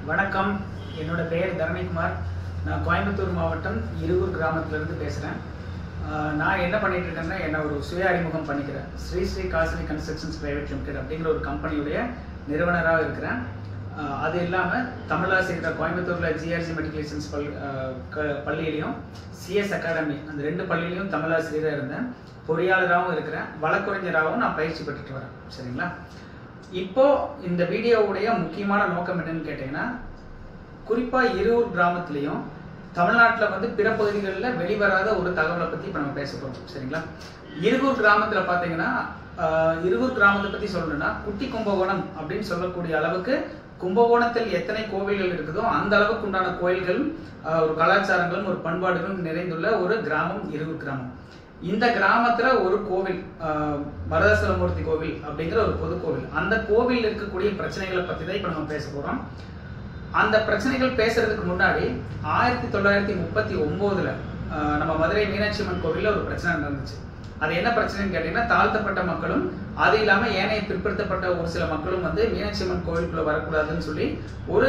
வணக்கம். என்னோட பெயர் தரணிக்குமார். நான் கோயம்புத்தூர் மாவட்டம் இருகூர் கிராமத்திலிருந்து பேசுகிறேன். நான் என்ன பண்ணிட்டு இருக்கேன்னா, என்ன ஒரு சுய அறிமுகம் பண்ணிக்கிறேன். Sri Sri Kasini constructions private limited அப்படிங்கிற ஒரு கம்பெனியுடைய நிறுவனராக இருக்கிறேன். அது இல்லாமல் தமிழாசிரியர் கோயம்புத்தூரில் ஜிஆர்ஜி மெட்ரிகுலேஷன்ஸ் பள்ளியிலையும் சிஎஸ் அகாடமி அந்த 2 பள்ளியிலையும் தமிழாசிரியராக இருந்தேன். பொறியாளராகவும் இருக்கிறேன். வழக்கறிஞராகவும் நான் பயிற்சி பெற்றுட்டு வரேன். சரிங்களா? இப்போ இந்த வீடியோவுடைய முக்கியமான நோக்கம் என்னன்னு கேட்டீங்கன்னா, குறிப்பா இருகூர் கிராமத்திலையும் தமிழ்நாட்டில் வந்து பிற பகுதிகளில் வெளிவராத ஒரு தகவலை பத்தி இப்ப நம்ம பேச போறோம். சரிங்களா? இருகூர் கிராமத்துல பாத்தீங்கன்னா, இருகூர் கிராமத்தை பத்தி சொல்லணும்னா, குட்டி கும்பகோணம் அப்படின்னு சொல்லக்கூடிய அளவுக்கு கும்பகோணத்தில் எத்தனை கோவில்கள் இருக்குதோ அந்த அளவுக்கு உண்டான கோயில்களும் ஒரு கலாச்சாரங்களும் ஒரு பண்பாடுகளும் நிறைந்துள்ள ஒரு கிராமம் இருகூர் கிராமம். இந்த கிராமத்துல ஒரு கோவில், வரதசலமூர்த்தி கோவில் அப்படிங்கிற ஒரு பொது கோவில். அந்த கோவில் இருக்கக்கூடிய பிரச்சனைகளை பத்தி தான் இப்ப நம்ம பேச போறோம். அந்த பிரச்சனைகள் பேசுறதுக்கு முன்னாடி 1939 நம்ம மதுரை மீனாட்சி அம்மன் கோவில்ல ஒரு பிரச்சனை நடந்துச்சு. அது என்ன பிரச்சனைன்னு கேட்டீங்கன்னா, தாழ்த்தப்பட்ட மக்களும் அது இல்லாம ஏனைய பிற்படுத்தப்பட்ட ஒரு சில மக்களும் வந்து மீனாட்சி அம்மன் கோவிலுக்குள்ள வரக்கூடாதுன்னு சொல்லி ஒரு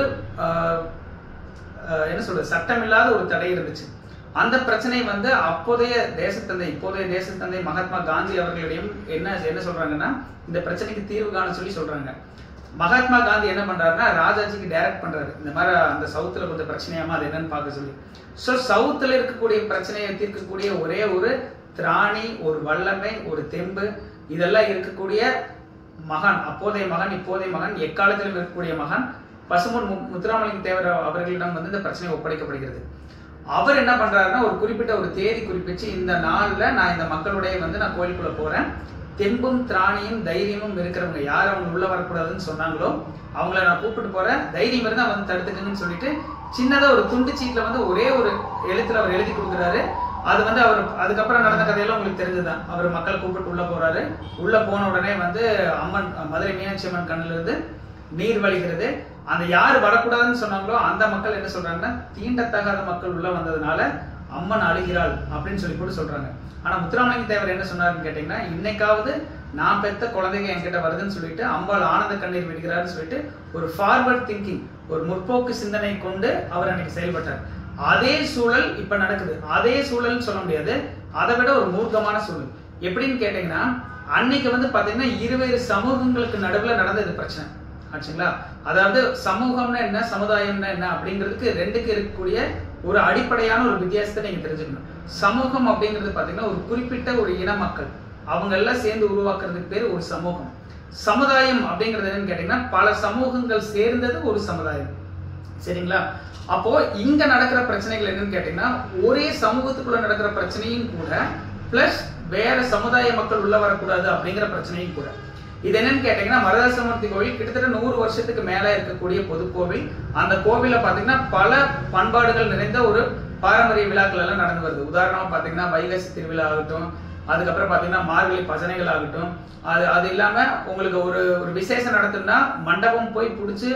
என்ன சொல்றது, சட்டமில்லாத ஒரு தடை இருந்துச்சு. அந்த பிரச்சனை வந்து அப்போதைய தேசத்தந்தை, இப்போதைய தேசத்தந்தை மகாத்மா காந்தி அவர்களிடையும் என்ன சொல்றாங்கன்னா, இந்த பிரச்சனைக்கு தீர்வு காண சொல்லி சொல்றாங்க. மகாத்மா காந்தி என்ன பண்றாருன்னா, ராஜாஜிக்கு டைரக்ட் பண்றாரு, இந்த மாதிரி அந்த சவுத்துல கொஞ்சம் பிரச்சனையாம அது என்னன்னு பார்க்க சொல்லி. ஸோ சவுத்துல இருக்கக்கூடிய பிரச்சனையை தீர்க்கக்கூடிய ஒரே ஒரு திராணி, ஒரு வல்லமை, ஒரு தெம்பு, இதெல்லாம் இருக்கக்கூடிய மகான், அப்போதைய மகன், இப்போதைய மகன், எக்காலத்திலும் இருக்கக்கூடிய மகன் பசும்பொன் முத்துராமலிங்க தேவர் அவர்களிடம் வந்து இந்த பிரச்சனை ஒப்படைக்கப்படுகிறது. அவர் என்ன பண்றாருன்னா, ஒரு குறிப்பிட்ட ஒரு தேதி குறிப்பிச்சு, இந்த நாள்ல நான் இந்த மக்களுடைய வந்து நான் கோயிலுக்குள்ள போறேன், தெம்பும் திராணியும் தைரியமும் இருக்கிறவங்க யார் அவங்க உள்ள வரக்கூடாதுன்னு சொன்னாங்களோ அவங்கள நான் கூப்பிட்டு போறேன், தைரியம் இருந்தா வந்து தடுத்துக்கங்கன்னு சொல்லிட்டு சின்னதா ஒரு துண்டு சீட்ல வந்து ஒரே ஒரு எழுத்துல அவர் எழுதி கொடுக்குறாரு. அது வந்து அவர் அதுக்கப்புறம் நடந்த கதையெல்லாம் உங்களுக்கு தெரிஞ்சுதான். அவர் மக்களை கூப்பிட்டு உள்ள போறாரு. உள்ள போன உடனே வந்து அம்மன், மதுரை மீனாட்சி அம்மன் கண்ணுல இருந்து நீர் வழிகிறது. அந்த யார் வரக்கூடாதுன்னு சொன்னாங்களோ அந்த மக்கள் என்ன சொல்றாங்கன்னா, தீண்டத்தகாத மக்கள் உள்ள வந்ததுனால அம்மன் அழுகிறாள் அப்படின்னு சொல்லி கூட சொல்றாங்க. ஆனா முத்துராமலிங்க தேவர் என்ன சொன்னாருன்னு கேட்டீங்கன்னா, இன்னைக்காவது நான் பெத்த குழந்தைங்க என்கிட்ட வருதுன்னு சொல்லிட்டு அம்பாள் ஆனந்த கண்ணீர் விடுகிறாருன்னு சொல்லிட்டு ஒரு ஃபார்வர்ட் திங்கிங், ஒரு முற்போக்கு சிந்தனை கொண்டு அவர் அன்னைக்கு செயல்பட்டார். அதே சூழல் இப்ப நடக்குது. அதே சூழல்னு சொல்ல முடியாது, அதை விட ஒரு மூர்க்கமான சூழல். எப்படின்னு கேட்டீங்கன்னா, அன்னைக்கு வந்து பாத்தீங்கன்னா இருவேறு சமூகங்களுக்கு நடுவுல நடந்தது பிரச்சனை ஆச்சுங்களா. அதாவது சமூகம்னா என்ன, சமுதாயம்னா என்ன அப்படிங்கிறதுக்கு ரெண்டுக்கு இருக்கக்கூடிய ஒரு அடிப்படையான ஒரு வித்தியாசத்தை நீங்க தெரிஞ்சுக்கணும். சமூகம் அப்படிங்கிறது பாத்தீங்கன்னா ஒரு குறிப்பிட்ட ஒரு இன மக்கள் அவங்க எல்லாம் சேர்ந்து உருவாக்குறதுக்கு பேர் ஒரு சமூகம். சமுதாயம் அப்படிங்கிறது என்னன்னு கேட்டீங்கன்னா, பல சமூகங்கள் சேர்ந்தது ஒரு சமுதாயம். சரிங்களா? அப்போ இங்க நடக்கிற பிரச்சனைகள் என்னன்னு கேட்டீங்கன்னா, ஒரே சமூகத்துக்குள்ள நடக்கிற பிரச்சனையும் கூட பிளஸ் வேற சமுதாய மக்கள் உள்ள வரக்கூடாது அப்படிங்கிற பிரச்சனையும் கூட. இது என்னன்னு கேட்டீங்கன்னா, வரதசலமூர்த்தி கோவில் கிட்டத்தட்ட 100 வருஷத்துக்கு மேல இருக்கக்கூடிய பொது கோவில். அந்த கோவில பாத்தீங்கன்னா பல பண்பாடுகள் நிறைந்த ஒரு பாரம்பரிய விழாக்கள் எல்லாம் நடந்து வருது. உதாரணமா பாத்தீங்கன்னா வைகாசி திருவிழா ஆகட்டும், அதுக்கப்புறம் பாத்தீங்கன்னா மார்கழி பஜனைகள் ஆகட்டும், அது இல்லாம உங்களுக்கு ஒரு விசேஷம் நடத்துனா மண்டபம் போய் பிடிச்சு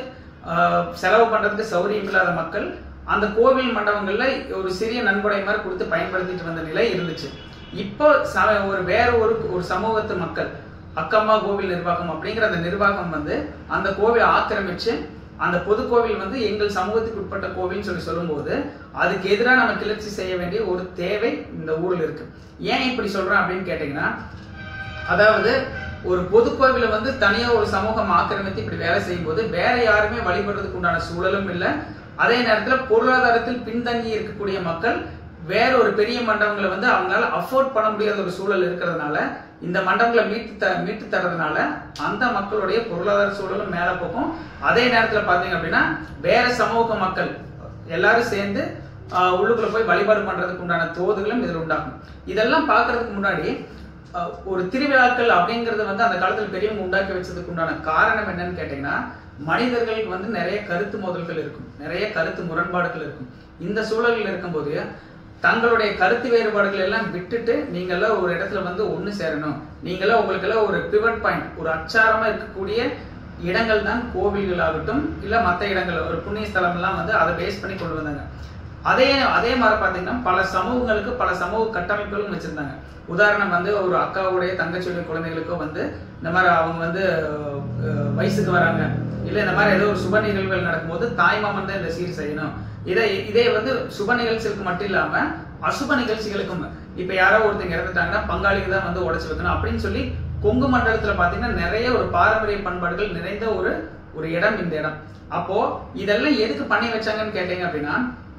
செலவு பண்றதுக்கு சௌரியம் இல்லாத மக்கள் அந்த கோவில் மண்டபங்கள்ல ஒரு சிறிய நன்கொடை மாதிரி கொடுத்து பயன்படுத்திட்டு வந்த நிலை இருந்துச்சு. இப்போ வேற ஒரு சமூகத்து மக்கள், அக்கம்மா கோவில் நிர்வாகம் அப்படிங்கிற அந்த நிர்வாகம் வந்து அந்த கோவில் ஆக்கிரமிச்சு அந்த பொது கோவில் வந்து எங்கள் சமூகத்துக்கு உட்பட்ட கோவில் சொல்லி சொல்லும்போது அதுக்கு எதிராக நம்ம கிளர்ச்சி செய்ய வேண்டிய ஒரு தேவை இந்த ஊர்ல இருக்கு. ஏன் இப்படி சொல்றேன் அப்படின்னு கேட்டீங்கன்னா, அதாவது ஒரு பொது கோவில வந்து தனியா ஒரு சமூகம் ஆக்கிரமித்து இப்படி வேலை செய்யும் போது வேற யாருமே வழிபடுறதுக்கு உண்டான சூழலும் இல்லை. அதே நேரத்துல பொருளாதாரத்தில் பின்தங்கி இருக்கக்கூடிய மக்கள் வேற ஒரு பெரிய மண்டபங்களை வந்து அவங்களால அஃபோர்ட் பண்ண முடியாத ஒரு சூழல் இருக்கிறதுனால இந்த மண்டபங்களை மீட்டு தர்றதுனால அந்த மக்களுடைய பொருளாதார சூழலும் மேல போகும். அதே நேரத்துல பாத்தீங்க அப்படின்னா வேற சமூக மக்கள் எல்லாரும் சேர்ந்து உள்ளுக்குள்ள போய் வழிபாடு பண்றதுக்கு உண்டான தோதுகளும் இதில் உண்டாகும். இதெல்லாம் பாக்குறதுக்கு முன்னாடி ஒரு திருவிழாக்கள் அப்படிங்கறது வந்து அந்த காலத்துல பெரியவங்க உண்டாக்கி வச்சதுக்கு உண்டான காரணம் என்னன்னு கேட்டீங்கன்னா, மனிதர்களுக்கு வந்து நிறைய கருத்து மோதல்கள் இருக்கும், நிறைய கருத்து முரண்பாடுகள் இருக்கும். இந்த சூழல்கள் இருக்கும்போது தங்களுடைய கருத்து வேறுபாடுகள் எல்லாம் விட்டுட்டு நீங்கெல்லாம் ஒரு இடத்துல வந்து ஒண்ணு சேரணும், நீங்கெல்லாம் உங்களுக்கெல்லாம் ஒரு பிவட் பாயிண்ட், ஒரு அச்சாரமா இருக்கக்கூடிய இடங்கள் தான் கோவில்கள் ஆகட்டும் இல்ல மற்ற இடங்கள், ஒரு புண்ணிய ஸ்தலம் எல்லாம் வந்து அதை பேஸ் பண்ணி கொண்டு வந்தாங்க. அதே மாதிரி பாத்தீங்கன்னா பல சமூகங்களுக்கு பல சமூக கட்டமைப்புகளும் வச்சிருந்தாங்க. உதாரணம் வந்து ஒரு அக்காவுடைய தங்கச்சியுடைய குழந்தைகளுக்கோ வந்து இந்த மாதிரி அவங்க வந்து வயசுக்கு வராங்க, இல்ல இந்த மாதிரி ஏதோ ஒரு சுப நிகழ்வுகள் நடக்கும்போது தாய்மாமன் தான் இந்த சீர் செய்யணும். இதே வந்து சுப நிகழ்ச்சிகளுக்கு மட்டும் இல்லாம அசுப நிகழ்ச்சிகளுக்கும் இப்ப யாரோ ஒருத்தங்க இறந்துட்டாங்கன்னா பங்காளிக்கு தான் வந்து உடைச்சு வைக்கணும் அப்படின்னு சொல்லி கொங்கு மண்டலத்துல பாத்தீங்கன்னா நிறைய ஒரு பாரம்பரிய பண்பாடுகள் நிறைந்த ஒரு இடம் இந்த இடம். அப்போ இதெல்லாம் எதுக்கு பண்ணி வச்சாங்கன்னு கேட்டீங்க அப்படின்னா,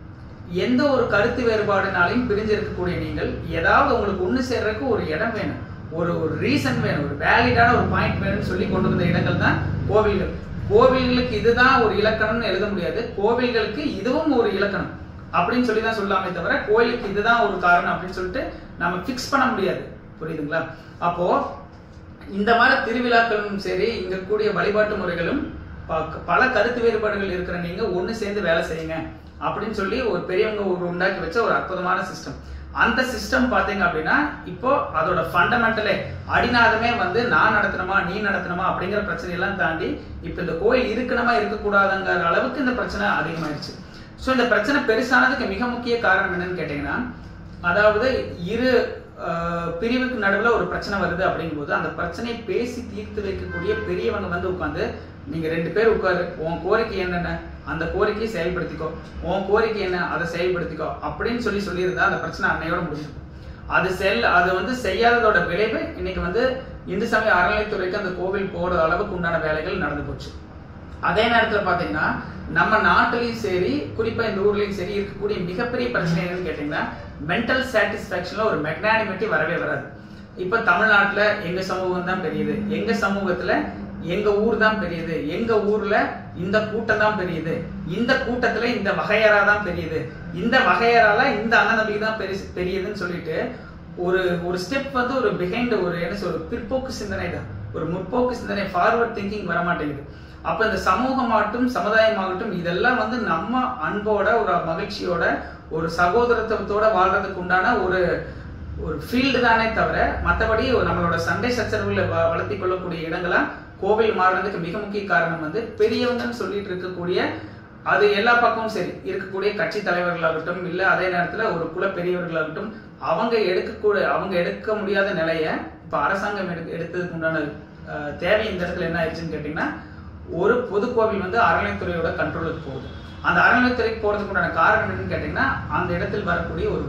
எந்த ஒரு கருத்து வேறுபாடுனாலையும் பிரிஞ்சு இருக்கக்கூடிய நீங்கள் ஏதாவது உங்களுக்கு ஒண்ணு சேர்றதுக்கு ஒரு இடம் வேணும், ஒரு ரீசன் வேணும், ஒரு வேலிடான ஒரு பாயிண்ட் வேணும்னு சொல்லி கொண்டு வந்த இடங்கள் தான் கோவில்கள். கோவில்களுக்கு இதுதான் ஒரு இலக்கணம்னு எழுத முடியாது, கோவில்களுக்கு இதுவும் ஒரு இலக்கணம் அப்படின்னு சொல்லி தான் சொல்லாமே தவிர கோயிலுக்கு இதுதான் ஒரு காரணம் அப்படின்னு சொல்லிட்டு நம்ம பிக்ஸ் பண்ண முடியாது. புரியுதுங்களா? அப்போ இந்த மாதிரி திருவிழாக்களும் சரி, இங்க கூடிய வழிபாட்டு முறைகளும் பல கருத்து வேறுபாடுகள் இருக்கிற நீங்க ஒண்ணு சேர்ந்து வேலை செய்யுங்க அப்படின்னு சொல்லி ஒரு பெரியவங்க உண்டாக்கி வச்ச ஒரு அற்புதமான சிஸ்டம். அந்த சிஸ்டம் பாத்தீங்க அப்படின்னா இப்போ அதோட ஃபண்டமெண்டலே அடிநாதமே வந்து நான் நடத்தணுமா நீ நடத்தணுமா அப்படிங்கிற பிரச்சனை எல்லாம் தாண்டி இப்ப இந்த கோயில் இருக்கணுமா இருக்கக்கூடாதுங்கிற அளவுக்கு இந்த பிரச்சனை அதிகமாயிருச்சு. ஸோ இந்த பிரச்சனை பெருசானதுக்கு மிக முக்கிய காரணம் என்னன்னு கேட்டீங்கன்னா, அதாவது இரு பிரிவுக்கு நடுவில் ஒரு பிரச்சனை வருது அப்படிங்கும்போது அந்த பிரச்சனையை பேசி தீர்த்து வைக்கக்கூடிய பெரியவங்க வந்து உட்காந்து நீங்க 2 பேர் உட்காரு, உன் கோரிக்கை என்னென்ன அந்த கோரிக்கையை செயல்படுத்திக்கோ, உன் கோரிக்கை என்ன அதை செயல்படுத்திக்கோ அப்படின்னு சொல்லியிருந்தா அந்த பிரச்சனை அன்னையோட முடிஞ்சிருக்கும். அது வந்து செய்யாததோட விளைவு இன்னைக்கு வந்து இந்து சமய அறநிலைத்துறைக்கு அந்த கோவில் போற அளவுக்கு உண்டான வேலைகள் நடந்து போச்சு. அதே நேரத்துல பாத்தீங்கன்னா நம்ம நாட்டிலையும் சரி குறிப்பா இந்த ஊர்லயும் சரி இருக்கக்கூடிய மிகப்பெரிய பிரச்சனை என்னன்னு கேட்டீங்கன்னா, மென்டல் சாட்டிஸ்பாக்சன்ல ஒரு மெக்னானிமிட்டி வரவே வராது. இப்ப தமிழ்நாட்டுல எங்க சமூகம் தான் பெரியது, எங்க சமூகத்துல எங்க ஊர் தான் பெரியது, எங்க ஊர்ல இந்த கூட்டம் தான் பெரியது, இந்த கூட்டத்துல இந்த வகையறா தான் பெரியது, இந்த வகையறால இந்த அண்ணநம்பி தான் பெரியதுன்னு சொல்லிட்டு ஒரு ஸ்டெப் வந்து ஒரு பிஹைண்ட் ஒரு என்ன சொல்ற பிற்போக்கு சிந்தனை தான், ஒரு முற்போக்கு சிந்தனை, ஃபார்வர்ட் திங்கிங் வர மாட்டேங்குது. அப்ப இந்த சமூகமாகட்டும் சமுதாயமாகட்டும் இதெல்லாம் வந்து நம்ம அன்போட ஒரு மகிழ்ச்சியோட ஒரு சகோதரத்துவத்தோட வாழ்றதுக்கு உண்டான ஒரு ஃபீல்டு தானே தவிர மற்றபடி நம்மளோட சண்டை சச்சரவுகளை வளர்த்தி கொள்ளக்கூடிய இடங்களா கோவில் மாறுறதுக்கு மிக முக்கிய காரணம் வந்து பெரியவங்கன்னு சொல்லிட்டு இருக்கக்கூடிய அது எல்லா பக்கமும் சரி இருக்கக்கூடிய கட்சி தலைவர்களாகட்டும் இல்ல அதே நேரத்துல ஒரு குல பெரியவர்களாகட்டும் அவங்க எடுக்க முடியாத நிலைய இப்ப அரசாங்கம் எடுத்ததுக்கு உண்டான தேவை இந்த இடத்துல என்ன ஆயிடுச்சுன்னு கேட்டீங்கன்னா, ஒரு பொது கோவில் வந்து அறநிலைத்துறையோட கண்ட்ரோலுக்கு போகுது. அந்த அறநிலைத்துறைக்கு போறதுக்கு உண்டான காரணம் என்னன்னு கேட்டீங்கன்னா, அந்த இடத்தில் வரக்கூடிய ஒரு